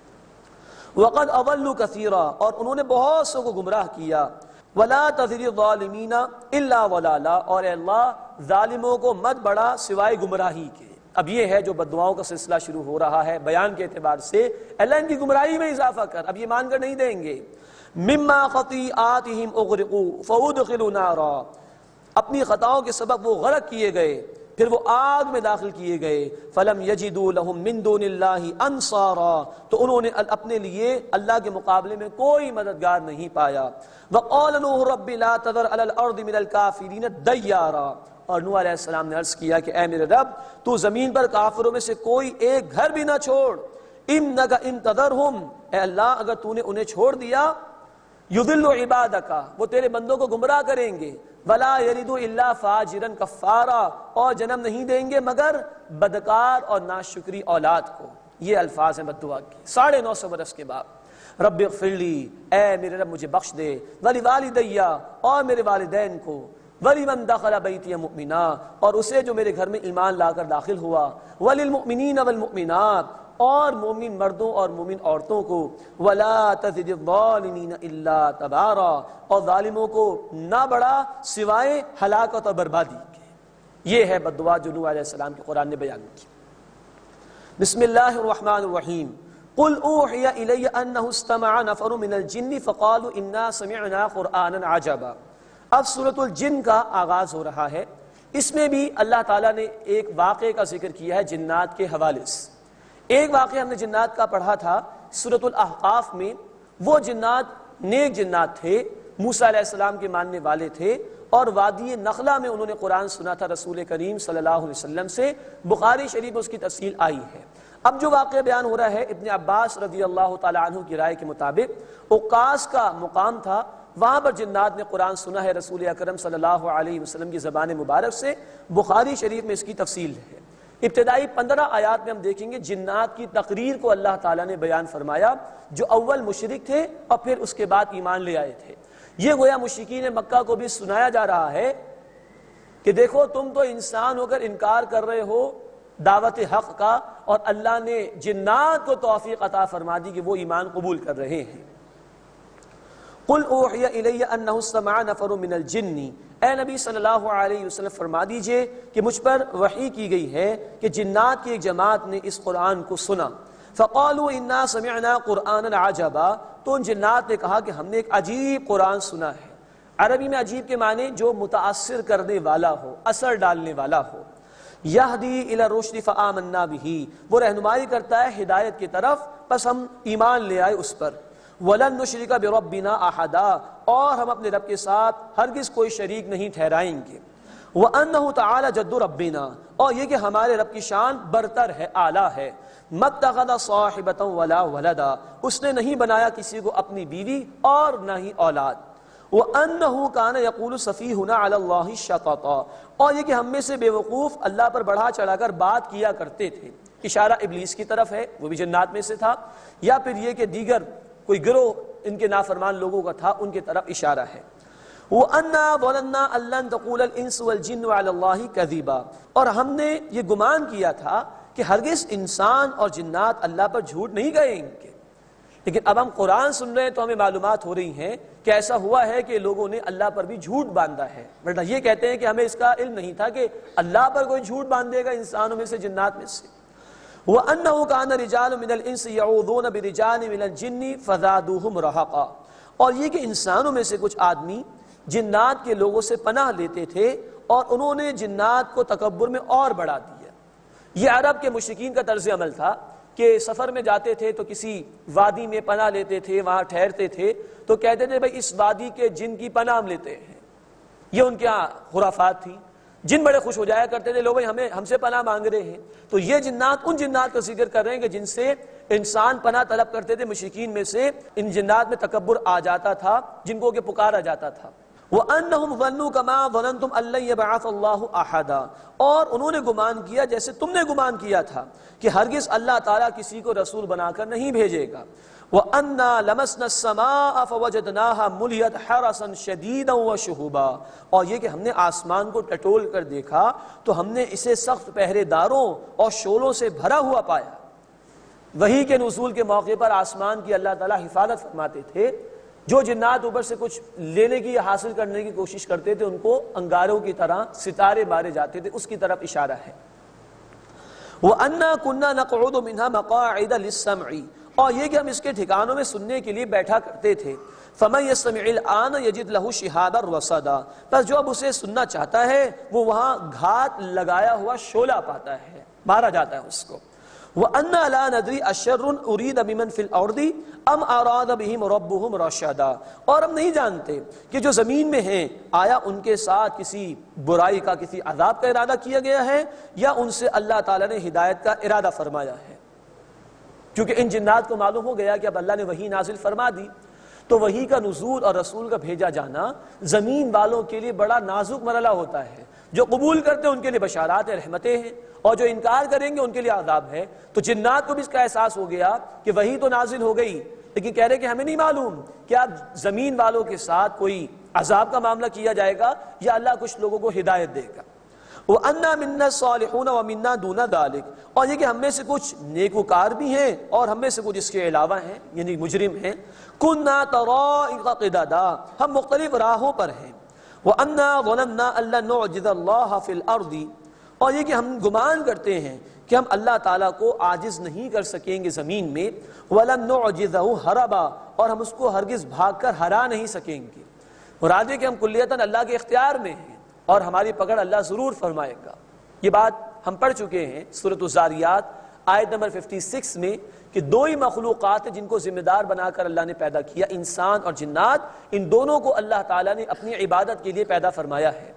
وَقَدْ أَضَلُّوا كَثِيرًا، اور انہوں نے بہت سو کو گمراہ کیا۔ وَلَا تَزِدِ الظَّالِمِينَ إِلَّا ضَلَالًا، اور اے اللہ ظالموں کو مت بڑھا سوائے گمراہی کے۔ اب یہ ہے جو بد دعاؤں کا سلسلہ شروع ہو رہا ہے بیان کے اعتبار سے، اللہ ان کی گمراہی میں اضافہ کر، اب یہ مان کر نہیں دیں گے۔ مِمَّا خَطِيئَاتِهِمْ أُغْرِقُوا فَأُدْخِلُوا نَارًا، اپنی خطاؤں کے سبب وہ غرق کیے گئے، پھر وہ آگ میں داخل کیے گئے۔ فَلَمْ يَجِدُوا لَهُم مِّن دُونِ اللَّهِ أَنصَارًا، تو انہوں نے اپنے لیے اللہ کے مقابلے میں کوئی مددگار نہیں پایا۔ وَقَالَ نُوحٌ رَبِّ لَا تَذَرْ عَلَى الْأَرْضِ مِنَ الْكَافِرِينَ دَيَّارًا، اور نوح علیہ السلام نے عرض کیا کہ اے میرے رب تو زمین پر کافروں میں سے کوئی ایک گھر بھی نہ چھوڑ، انک ان تذرہم، اے اللہ اگر تو نے انہیں چھوڑ دیا، یضل عبادک، وہ تیرے بندوں کو گمراہ کریں گے، ولا یلدوا الا فاجرا کفارا، اور جنم نہیں دیں گے مگر بدکار اور ناشکری اولاد کو۔ یہ الفاظ ہیں بد دعا کی ساڑھے نو سو برس کے بعد۔ رب اغفر لی، اے میرے رب مجھے بخش دے، ولوالدی، اور میرے والدین کو، ولمن دخل بیتی مؤمنا، اور اسے جو میرے گھر میں ایمان لا کر داخل ہوا، وللمؤمنین والمؤمنات، اور مومن مردوں اور مومن عورتوں کو، ولا تزد الظالمین الا تبارا، اور ظالموں کو نہ بڑھا سوائے ہلاکت اور بربادی کے۔ یہ ہے بد دعا جو نوح علیہ السلام کے قرآن نے بیان کی۔ بسم اللہ الرحمن الرحیم، قل اوحی الی انہ استمع نفر من الجن فقالوا انا سمعنا قرآنا عجبا۔ اب سورۃ الجن کا آغاز ہو رہا ہے، اس میں بھی اللہ تعالیٰ نے ایک واقعے کا ذکر کیا ہے جنات کے حوالے سے۔ ایک واقعہ ہم نے جنات کا پڑھا تھا سورۃ الاحقاف میں، وہ جنات نیک جنات تھے، موسیٰ علیہ السلام کے ماننے والے تھے، اور وادی نخلہ میں انہوں نے قرآن سنا تھا رسول کریم صلی اللہ علیہ وسلم سے، بخاری شریف میں اس کی تفصیل آئی ہے۔ اب جو واقعہ بیان ہو رہا ہے ابن عباس رضی اللہ تعالیٰ عنہ کی رائے کے مطابق اوقاس کا مقام تھا، وہاں پر جنات نے قرآن سنا ہے رسول اکرم صلی اللہ علیہ وسلم کی زبان مبارک سے، بخاری شریف میں اس کی تفصیل ہے۔ ابتدائی پندرہ آیات میں ہم دیکھیں گے جنات کی تقریر کو اللہ تعالیٰ نے بیان فرمایا، جو اول مشرک تھے اور پھر اس کے بعد ایمان لے آئے تھے۔ یہ گویا مشرکین مکہ کو بھی سنایا جا رہا ہے کہ دیکھو تم تو انسان ہو کر انکار کر رہے ہو دعوت حق کا، اور اللہ نے جنات کو توفیق عطا فرما دی کہ وہ ایمان قبول کر رہے ہیں۔ قل اوحی الی انہ استمع نفر من الجن، اے نبی صلی اللہ علیہ وسلم فرما دیجئے کہ مجھ پر وحی کی گئی ہے کہ جنات کی ایک جماعت نے اس قرآن کو سنا، فقالوا انا سمعنا قرآنا عجبا، تو ان جنات نے کہا کہ ہم نے ایک عجیب قرآن سنا ہے۔ عربی میں عجیب کے معنی جو متاثر کرنے والا ہو، اثر ڈالنے والا ہو۔ یہدی الی الرشد فآمنا بہ، وہ رہنمائی کرتا ہے ہدایت کی طرف، پس ہم ایمان لے آئے اس پر۔ وَلَن نُشْرِكَ بِرَبِّنَا أَحَدًا، اور ہم اپنے رب کے ساتھ ہرگز کوئی شریک نہیں ٹھہرائیں گے۔ وَأَنَّهُ تَعَالَى جَدُّ رَبِّنَا، اور یہ کہ ہمارے رب کی شان برتر ہے، اعلیٰ ہے۔ مَتَّخَذَ صَاحِبَةً وَلَا وَلَدًا، اس نے نہیں بنایا کسی کو اپنی بیوی اور نہ ہی اولاد۔ وَأَنَّهُ كَانَ يَقُولُ سَفِيهُنَا عَلَى اللَّهِ شَطَطًا، اور یہ کہ ہم میں سے بے وقوف اللہ پر بڑھا چڑھا کر بات کیا کرتے تھے۔ اشارہ ابلیس کی طرف ہے، وہ بھی جنات میں سے تھا، یا پھر یہ کہ دیگر کوئی گروہ ان کے نافرمان لوگوں کا تھا، ان کی طرف اشارہ ہے۔ وَأَنَّا ظَنَنَّا أَن لَّن تَقُولَ الْإِنسُ وَالْجِنُّ عَلَى اللَّهِ كَذِبًا، اور ہم نے یہ گمان کیا تھا کہ ہرگز انسان اور جنات اللہ پر جھوٹ نہیں کہیں گے۔ لیکن اب ہم قرآن سن رہے ہیں تو ہمیں معلومات ہو رہی ہیں کہ ایسا ہوا ہے کہ لوگوں نے اللہ پر بھی جھوٹ باندھا ہے، ورنہ یہ کہتے ہیں کہ ہمیں اس کا علم نہیں تھا کہ اللہ پر کوئی جھوٹ باندھے گا انسانوں میں سے جنات میں سے۔ وَأَنَّهُ كَانَ رِجَالٌ مِّنَ الْإِنسِ يَعُوذُونَ بِرِجَالٍ مِّنَ الْجِنِّ فَزَادُوهُمْ رَهَقًا، اور یہ کہ انسانوں میں سے کچھ آدمی جنات کے لوگوں سے پناہ لیتے تھے اور انہوں نے جنات کو تکبر میں اور بڑھا دیا۔ یہ عرب کے مشرکین کا طرز عمل تھا کہ سفر میں جاتے تھے تو کسی وادی میں پناہ لیتے تھے، وہاں ٹھہرتے تھے تو کہتے تھے بھائی اس وادی کے جن کی پناہ ہم لیتے ہیں۔ یہ ان کے ہاں خرافات تھی، جن بڑے خوش ہو جایا کرتے تھے لوگ بھائی ہمیں ہم سے پناہ مانگ رہے ہیں۔ تو یہ جنات ان جنات کا ذکر کر رہے ہیں کہ جن سے انسان پناہ طلب کرتے تھے، مشرکین میں سے ان جنات میں تکبر آ جاتا تھا جن کو کہ پکارا جاتا تھا۔ وَأَنَّهُمْ ظَنُّوا كَمَا ظَنَنْتُمْ أَن لَّن يَبْعَثَ اللَّهُ أَحَدًا، اور انہوں نے گمان کیا جیسے تم نے گمان کیا تھا کہ ہرگز اللہ تعالیٰ کسی کو رسول بنا کر نہیں بھیجے گا۔ وَأَنَّا لَمَسْنَا السَّمَاءَ فَوَجَدْنَاهَا مُلِيَتْ حَرَسًا شَدِيدًا وَشُهُبًا، اور یہ کہ ہم نے آسمان کو ٹٹول کر دیکھا تو ہم نے اسے سخت پہرے داروں اور شعلوں سے بھرا ہوا پایا۔ وحی کے نزول کے موقع پر آسمان کی اللہ تعالیٰ حفاظت فرماتے تھے، جو جنات اوپر سے کچھ لینے کی یا حاصل کرنے کی کوشش کرتے تھے ان کو انگاروں کی طرح ستارے مارے جاتے تھے، اس کی طرف اشارہ ہے۔ وَأَنَّا كُنَّا نَقْعُدُ مِنْهَا مَقَاعِدَ لِلسَّمْعِ، اور یہ کہ ہم اس کے ٹھکانوں میں سننے کے لیے بیٹھا کرتے تھے۔ فَمَن يَسْتَمِعِ الْآنَ يَجِدْ لَهُ شِهَابًا رَّصَدًا، پس جو اب اسے سننا چاہتا ہے وہ وہاں گھات لگایا ہوا شعلہ پاتا ہے، مارا جاتا ہے اس کو۔ وَأَنَّا لَا نَدْرِي أَشَرٌ أُرِيدَ بِمَنْ فِي الْأَرْضِ أَمْ أَرَادَ بِهِمْ رَبُّهُمْ رَشَدًا، اور ہم نہیں جانتے کہ جو زمین میں ہیں آیا ان کے ساتھ کسی برائی کا، کسی عذاب کا ارادہ کیا گیا ہے یا ان سے اللہ تعالیٰ نے ہدایت کا ارادہ فرمایا ہے۔ کیونکہ ان جنات کو معلوم ہو گیا کہ اب اللہ نے وحی نازل فرما دی تو وحی کا نزول اور رسول کا بھیجا جانا زمین والوں کے لیے بڑا نازک مرحلہ ہوتا ہے۔ جو قبول کرتے ہیں ان کے لیے بشارات رحمتیں ہیں، اور جو انکار کریں گے ان کے لیے عذاب ہے۔ تو جنات کو بھی اس کا احساس ہو گیا کہ وحی تو نازل ہو گئی، لیکن کہہ رہے کہ ہمیں نہیں معلوم کہ اب زمین والوں کے ساتھ کوئی عذاب کا معاملہ کیا جائے گا یا اللہ کچھ لوگوں کو ہدایت دے گا۔ وَأَنَّا مِنَّا الصَّالِحُونَ وَمِنَّا دُونَ ذَلِكَ، اور یہ کہ ہم میں سے کچھ نیکوکار بھی ہیں اور ہم میں سے کچھ اس کے علاوہ ہیں، یعنی مجرم ہیں۔ كُنَّا طَرَائِقَ قِدَدًا، ہم مختلف راہوں پر ہیں۔ وَأَنَّا ظَنَنَّا أَن لَّن نُعْجِزَ اللَّهَ فِي الْأَرْضِ، اور یہ کہ ہم گمان کرتے ہیں کہ ہم اللہ تعالیٰ کو عاجز نہیں کر سکیں گے زمین میں۔ وَلَن نُعْجِزَهُ هَرَبًا، اور ہم اس کو ہرگز بھاگ کر ہرا نہیں سکیں گے۔ مراد ہے کہ ہم کلیتاً اللہ کے اختیار میں ہیں اور ہماری پکڑ اللہ ضرور فرمائے گا۔ یہ بات ہم پڑھ چکے ہیں سورۃ الذاریات آیت نمبر چھپن میں کہ دو ہی مخلوقات ہیں جن کو ذمہ دار بنا کر اللہ نے پیدا کیا، انسان اور جنات۔ ان دونوں کو اللہ تعالیٰ نے اپنی عبادت کے لیے پیدا فرمایا ہے۔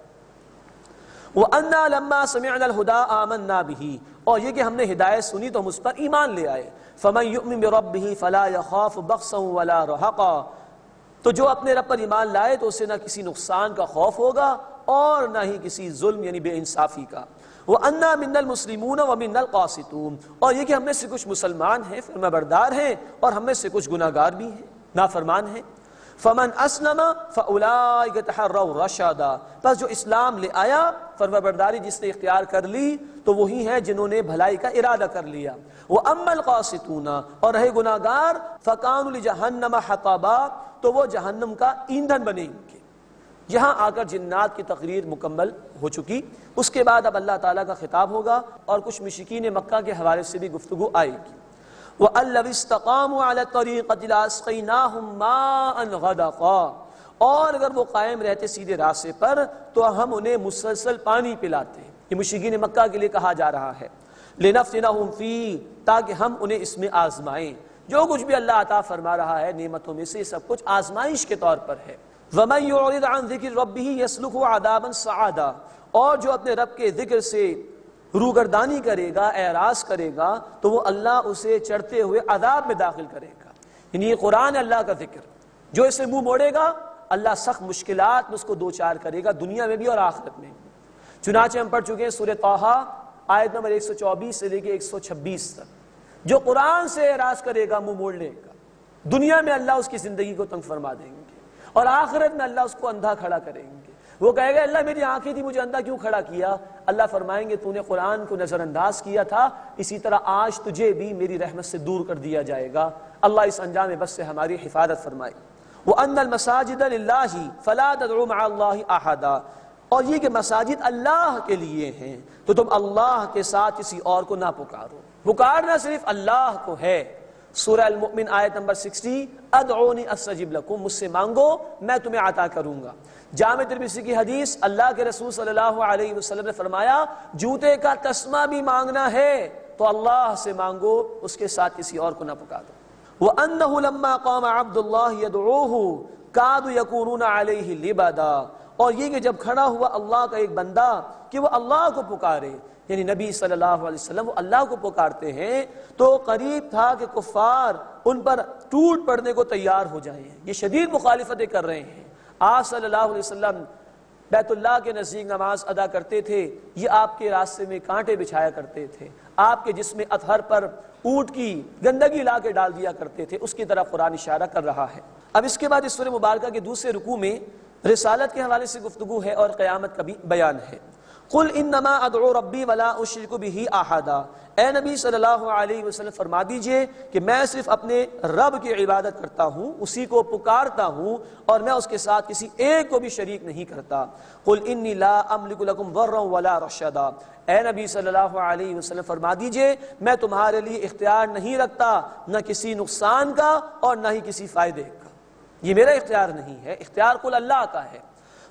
وَأَنَّا لَمَّا سَمِعْنَا الْهُدَىٰ آمَنَّا بِهِ، اور یہ کہ ہم نے ہدایت سنی تو ہم اس پر ایمان لے آئے۔ فَمَن يُؤْمِن بِرَبِّهِ فَلَا يَخَافُ بَخْسًا وَلَا رَهَقًا، تو جو اپنے رب پر ایمان لائے تو اسے نہ کسی نقصان کا خوف ہوگا اور نہ ہی کسی ظلم یعنی بے انصافی کا۔ وَأَنَّا مِنَّا الْمُسْلِمُونَ وَمِنَّا الْقَاسِطُونَ، اور یہ کہ ہم میں سے کچھ مسلمان ہیں، فرما بردار ہیں، اور ہم میں سے کچھ گناہگار بھی ہیں، نافرمان ہیں۔ فَمَنْ أَسْلَمَ فَأُولَٰئِكَ تَحَرَّوْا رَشَدًا، بس جو اسلام لے آیا، فرما برداری جس نے اختیار کر لی تو وہی ہیں جنہوں نے بھلائی کا ارادہ کر لیا۔ وَأَمَّا الْقَاسِطُونَ، اور رہے گناہگار، فَكَانُوا لِجَهَنَّمَ حَطَبًا، تو وہ جہنم کا ایندھن بنیں گے۔ یہاں آ کر جنات کی تقریر مکمل ہو چکی، اس کے بعد اب اللہ تعالیٰ کا خطاب ہوگا اور کچھ مشرکین مکہ کے حوالے سے بھی گفتگو آئے گی۔ وَأَن لَّوِ اسْتَقَامُوا عَلَى الطَّرِيقَةِ لَأَسْقَيْنَاهُم مَّاءً غَدَقًا، اور اگر وہ قائم رہتے سیدھے راستے پر تو ہم انہیں مسلسل پانی پلاتے۔ یہ مشرکین مکہ کے لیے کہا جا رہا ہے، لِنَفْتِنَهُمْ فِيهِ، تاکہ ہم انہیں اس میں آزمائیں۔ جو کچھ بھی اللہ عطا فرما رہا ہے نعمتوں میں سے سب کچھ آزمائش کے طور پر ہے۔ وَمَن يُعْرِضْ عَن ذِكْرِ رَبِّهِ يَسْلُكْهُ عَذَابًا صَعَدًا، اور جو اپنے رب کے ذکر سے روگردانی کرے گا، اعراض کرے گا، تو وہ اللہ اسے چڑھتے ہوئے عذاب میں داخل کرے گا۔ یعنی یہ قرآن اللہ کا ذکر، جو اسے منہ موڑے گا اللہ سخت مشکلات میں اس کو دوچار کرے گا، دنیا میں بھی اور آخرت میں بھی۔ چنانچہ ہم پڑھ چکے ہیں سورہ طٰہٰ آیت نمبر ایک سو چوبیس سے لے کے ایک سو چھبیس تک۔ جو قرآن سے اعراض کرے گا، منہ موڑ لے گا، دنیا میں اللہ اس کی زندگی کو تنگ فرما دیں گے اور آخرت میں اللہ اس کو اندھا کھڑا کریں گے۔ وہ کہے گا اللہ میری آنکھیں تھی، مجھے اندھا کیوں کھڑا کیا؟ اللہ فرمائیں گے تو نے قرآن کو نظر انداز کیا تھا، اسی طرح آج تجھے بھی میری رحمت سے دور کر دیا جائے گا۔ اللہ اس انجام بس سے ہماری حفاظت فرمائے۔ وَأَنَّ الْمَسَاجِدَ لِلَّهِ فَلَا تَدْعُوا مَعَ اللَّهِ أَحَدًا، اور یہ کہ مساجد اللہ کے لیے ہیں تو تم اللہ کے ساتھ کسی اور کو نہ پکارو۔ پکارنا صرف اللہ کو ہے۔ سورہ المؤمن آیت نمبر ساٹھ، ادعونی استجب لکم، مجھ سے مانگو میں تمہیں عطا کروں گا۔ جامع ترمذی کی حدیث، اللہ کے رسول صلی اللہ علیہ وسلم نے فرمایا جوتے کا تسمہ بھی مانگنا ہے تو اللہ سے مانگو، اس کے ساتھ کسی اور کو نہ پکارو۔ وَأَنَّهُ لَمَّا قَامَ عَبْدُ اللَّهِ يَدْعُوهُ كَادُوا يَكُونُونَ عَلَيْهِ لِبَدًا، اور یہ کہ جب کھڑا ہوا اللہ کا ایک بندہ کہ وہ اللہ کو پکارے، یعنی نبی صلی اللہ علیہ وسلم وہ اللہ کو پکارتے ہیں، تو قریب تھا کہ کفار ان پر ٹوٹ پڑنے کو تیار ہو جائیں۔ یہ شدید مخالفتیں کر رہے ہیں۔ آپ صلی اللہ علیہ وسلم بیت اللہ کے نزدیک نماز ادا کرتے تھے، یہ آپ کے راستے میں کانٹے بچھایا کرتے تھے، آپ کے جسم اطہر پر اونٹ کی گندگی لا کے ڈال دیا کرتے تھے، اس کی طرف قرآن اشارہ کر رہا ہے۔ اب اس کے بعد اس سورہ مبارکہ کے دوسرے رکوع میں رسالت کے حوالے سے گفتگو ہے اور قیامت کا بھی بیان ہے۔ قل انما ادعو ربی ولا اشرک بہ احدا، اے نبی صلی اللہ علیہ وسلم فرما دیجئے کہ میں صرف اپنے رب کی عبادت کرتا ہوں، اسی کو پکارتا ہوں اور میں اس کے ساتھ کسی ایک کو بھی شریک نہیں کرتا۔ قل انی لا املک لکم ضرا ولا رشدا، اے نبی صلی اللہ علیہ وسلم فرما دیجئے میں تمہارے لیے اختیار نہیں رکھتا نہ کسی نقصان کا اور نہ ہی کسی فائدے کا، یہ میرا اختیار نہیں ہے، اختیار کل اللہ کا ہے۔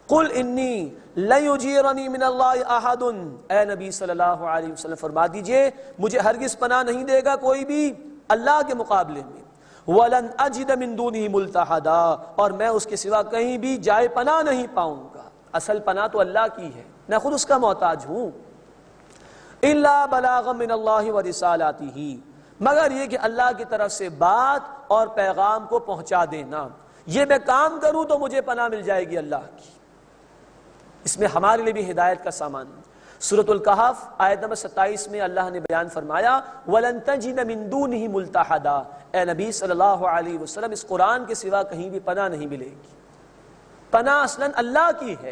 قل انی لن یجیرنی من اللہ احد، اے نبی صلی اللہ علیہ وسلم فرما دیجئے مجھے ہرگز پناہ نہیں دے گا کوئی بھی اللہ کے مقابلے میں، وَلَنْ أَجِدَ مِن دُونِهِ مُلْتَحَدًا، اور میں اس کے سوا کہیں بھی جائے پناہ نہیں پاؤں گا۔ اصل پناہ تو اللہ کی ہے، میں خود اس کا محتاج ہوں۔ إِلَّا بَلَاغًا مِّنَ اللَّهِ وَرِسَالَاتِهِ، مگر یہ کہ اللہ کی طرف سے بات اور پیغام کو پہنچا دینا، یہ میں کام کروں تو مجھے پناہ مل جائے گی اللہ کی۔ اس میں ہمارے لیے بھی ہدایت کا سامان۔ سورۃ الکہف آیت نمبر ستائیس میں اللہ نے بیان فرمایا وَلَن تَجِدَ مِن دُونِهِ مُلْتَحَدًا، اے نبی صلی اللہ علیہ وسلم اس قرآن کے سوا کہیں بھی پناہ نہیں ملے گی۔ پناہ اصلاً اللہ کی ہے،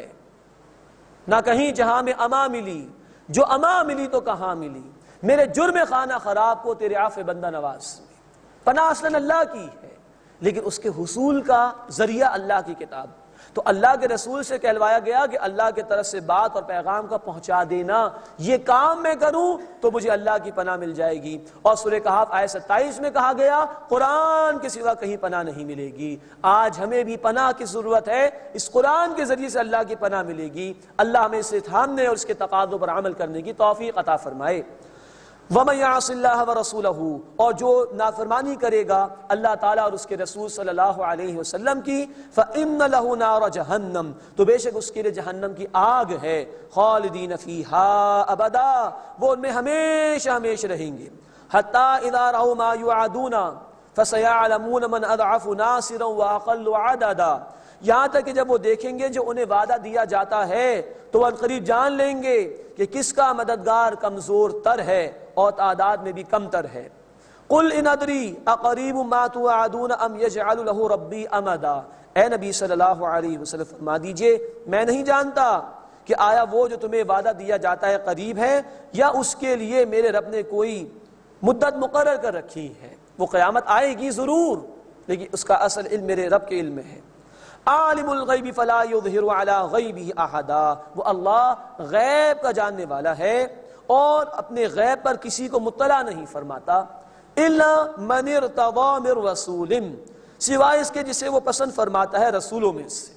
نہ کہیں جہاں میں اما ملی، جو اما ملی تو کہاں ملی، میرے جرم خانہ خراب کو تیرے عفو بندہ نواز میں۔ پناہ اصلاً اللہ کی ہے، لیکن اس کے حصول کا ذریعہ اللہ کی کتاب، تو اللہ کے رسول سے کہلوایا گیا کہ اللہ کے طرف سے بات اور پیغام کا پہنچا دینا، یہ کام میں کروں تو مجھے اللہ کی پناہ مل جائے گی۔ اور سورہ کہف آیت ستائیس میں کہا گیا قرآن کے سوا کہیں پناہ نہیں ملے گی۔ آج ہمیں بھی پناہ کی ضرورت ہے، اس قرآن کے ذریعے سے اللہ کی پناہ ملے گی۔ اللہ ہمیں اسے تھامنے اور اس کے تقاضوں پر عمل کرنے کی توفیق عطا فرمائے۔ وَمَن يَعْصِ اللَّهَ وَرَسُولَهُ، اور جو نافرمانی کرے گا اللہ تعالیٰ اور اس کے رسول صلی اللہ علیہ وسلم کی، فَإِنَّ لَهُ نَارَ جَهَنَّمْ، تو بے شک اس کے لیے جہنم کی آگ ہے، خالدین فیہا ابدا، وہ ان میں ہمیشہ ہمیشہ رہیں گے۔ حَتَّى إِذَا رَأَوْا مَا يُوعَدُونَ فَسَيَعْلَمُونَ مَنْ أَضْعَفُ نَاصِرًا وَأَقَلُّ عَدَدًا، یہاں تک کہ جب وہ دیکھیں گے جو انہیں وعدہ دیا جاتا ہے تو وہ عنقریب جان لیں گے کہ کس کا مددگار کمزور تر ہے اور تعداد میں بھی کم تر ہے۔ قُلْ إِنْ أَدْرِي أَقَرِيبٌ مَا تُوعَدُونَ أَمْ يَجْعَلُ لَهُ رَبِّي أَمَدًا، اے نبی صلی اللہ علیہ وسلم فرما دیجئے میں نہیں جانتا کہ آیا وہ جو تمہیں وعدہ دیا جاتا ہے قریب ہے یا اس کے لیے میرے رب نے کوئی مدت مقرر کر رکھی ہے۔ وہ قیامت آئے گی ضرور، لیکن اس کا اصل علم میرے رب کے علم میں ہے۔ عالم الغیب فلا یظہر علی غیبہ احدا، وہ اللہ غیب کا جاننے والا ہے اور اپنے غیب پر کسی کو مطلع نہیں فرماتا۔ الا من ارتضی من رسول، سوائے اس کے جسے وہ پسند فرماتا ہے رسولوں میں سے۔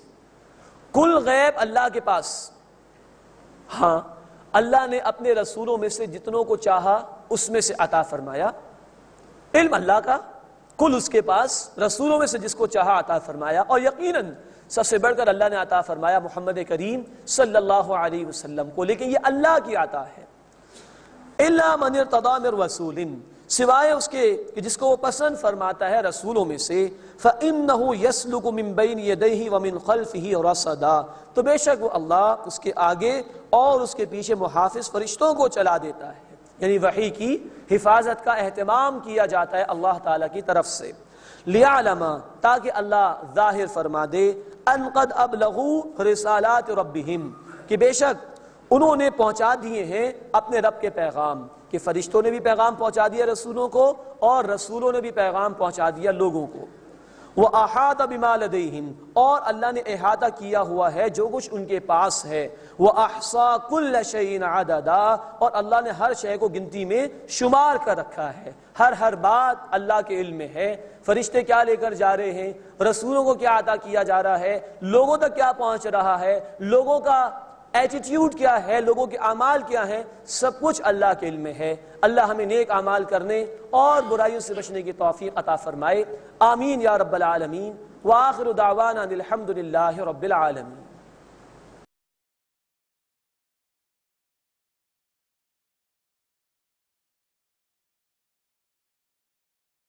کل غیب اللہ کے پاس، ہاں اللہ نے اپنے رسولوں میں سے جتنوں کو چاہا اس میں سے عطا فرمایا، علم اللہ کا کل اس کے پاس، رسولوں میں سے جس کو چاہا عطا فرمایا، اور یقیناً سب سے بڑھ کر اللہ نے عطا فرمایا محمد کریم صلی اللہ علیہ وسلم کو، لیکن یہ اللہ کی عطا ہے۔ الا من ارتضی من رسول، سوائے اس کے کہ جس کو وہ پسند فرماتا ہے رسولوں میں سے، فإنہ یسلک من بین یدیہ ومن خلفہ رصدا، تو بے شک وہ اللہ اس کے آگے اور اس کے پیچھے محافظ فرشتوں کو چلا دیتا ہے، یعنی وحی کی حفاظت کا اہتمام کیا جاتا ہے اللہ تعالیٰ کی طرف سے۔ لیعلم، تاکہ اللہ ظاہر فرما دے، ان قد ابلغوا رسالات ربہم، کہ بے شک انہوں نے پہنچا دیے ہیں اپنے رب کے پیغام، کہ فرشتوں نے بھی پیغام پہنچا دیا رسولوں کو اور رسولوں نے بھی پیغام پہنچا دیا لوگوں کو۔ وَأَحَاطَ بِمَا لَدَيْهِمْ، اور اللہ نے احاطہ کیا ہوا ہے جو کچھ ان کے پاس ہے۔ وَأَحْصَى كُلَّ شَيْءٍ عَدَدًا، اور اللہ نے ہر شے کو گنتی میں شمار کر رکھا ہے، ہر ہر بات اللہ کے علم میں ہے۔ فرشتے کیا لے کر جا رہے ہیں، رسولوں کو کیا عطا کیا جا رہا ہے، لوگوں تک کیا پہنچ رہا ہے، لوگوں کا ایٹیٹیوڈ کیا ہے، لوگوں کے اعمال کیا ہیں، سب کچھ اللہ کے علم میں ہے۔ اللہ ہمیں نیک اعمال کرنے اور برائیوں سے بچنے کی توفیق عطا فرمائے، آمین یا رب العالمین۔ وآخر دعوانا الحمد للہ رب العالمین۔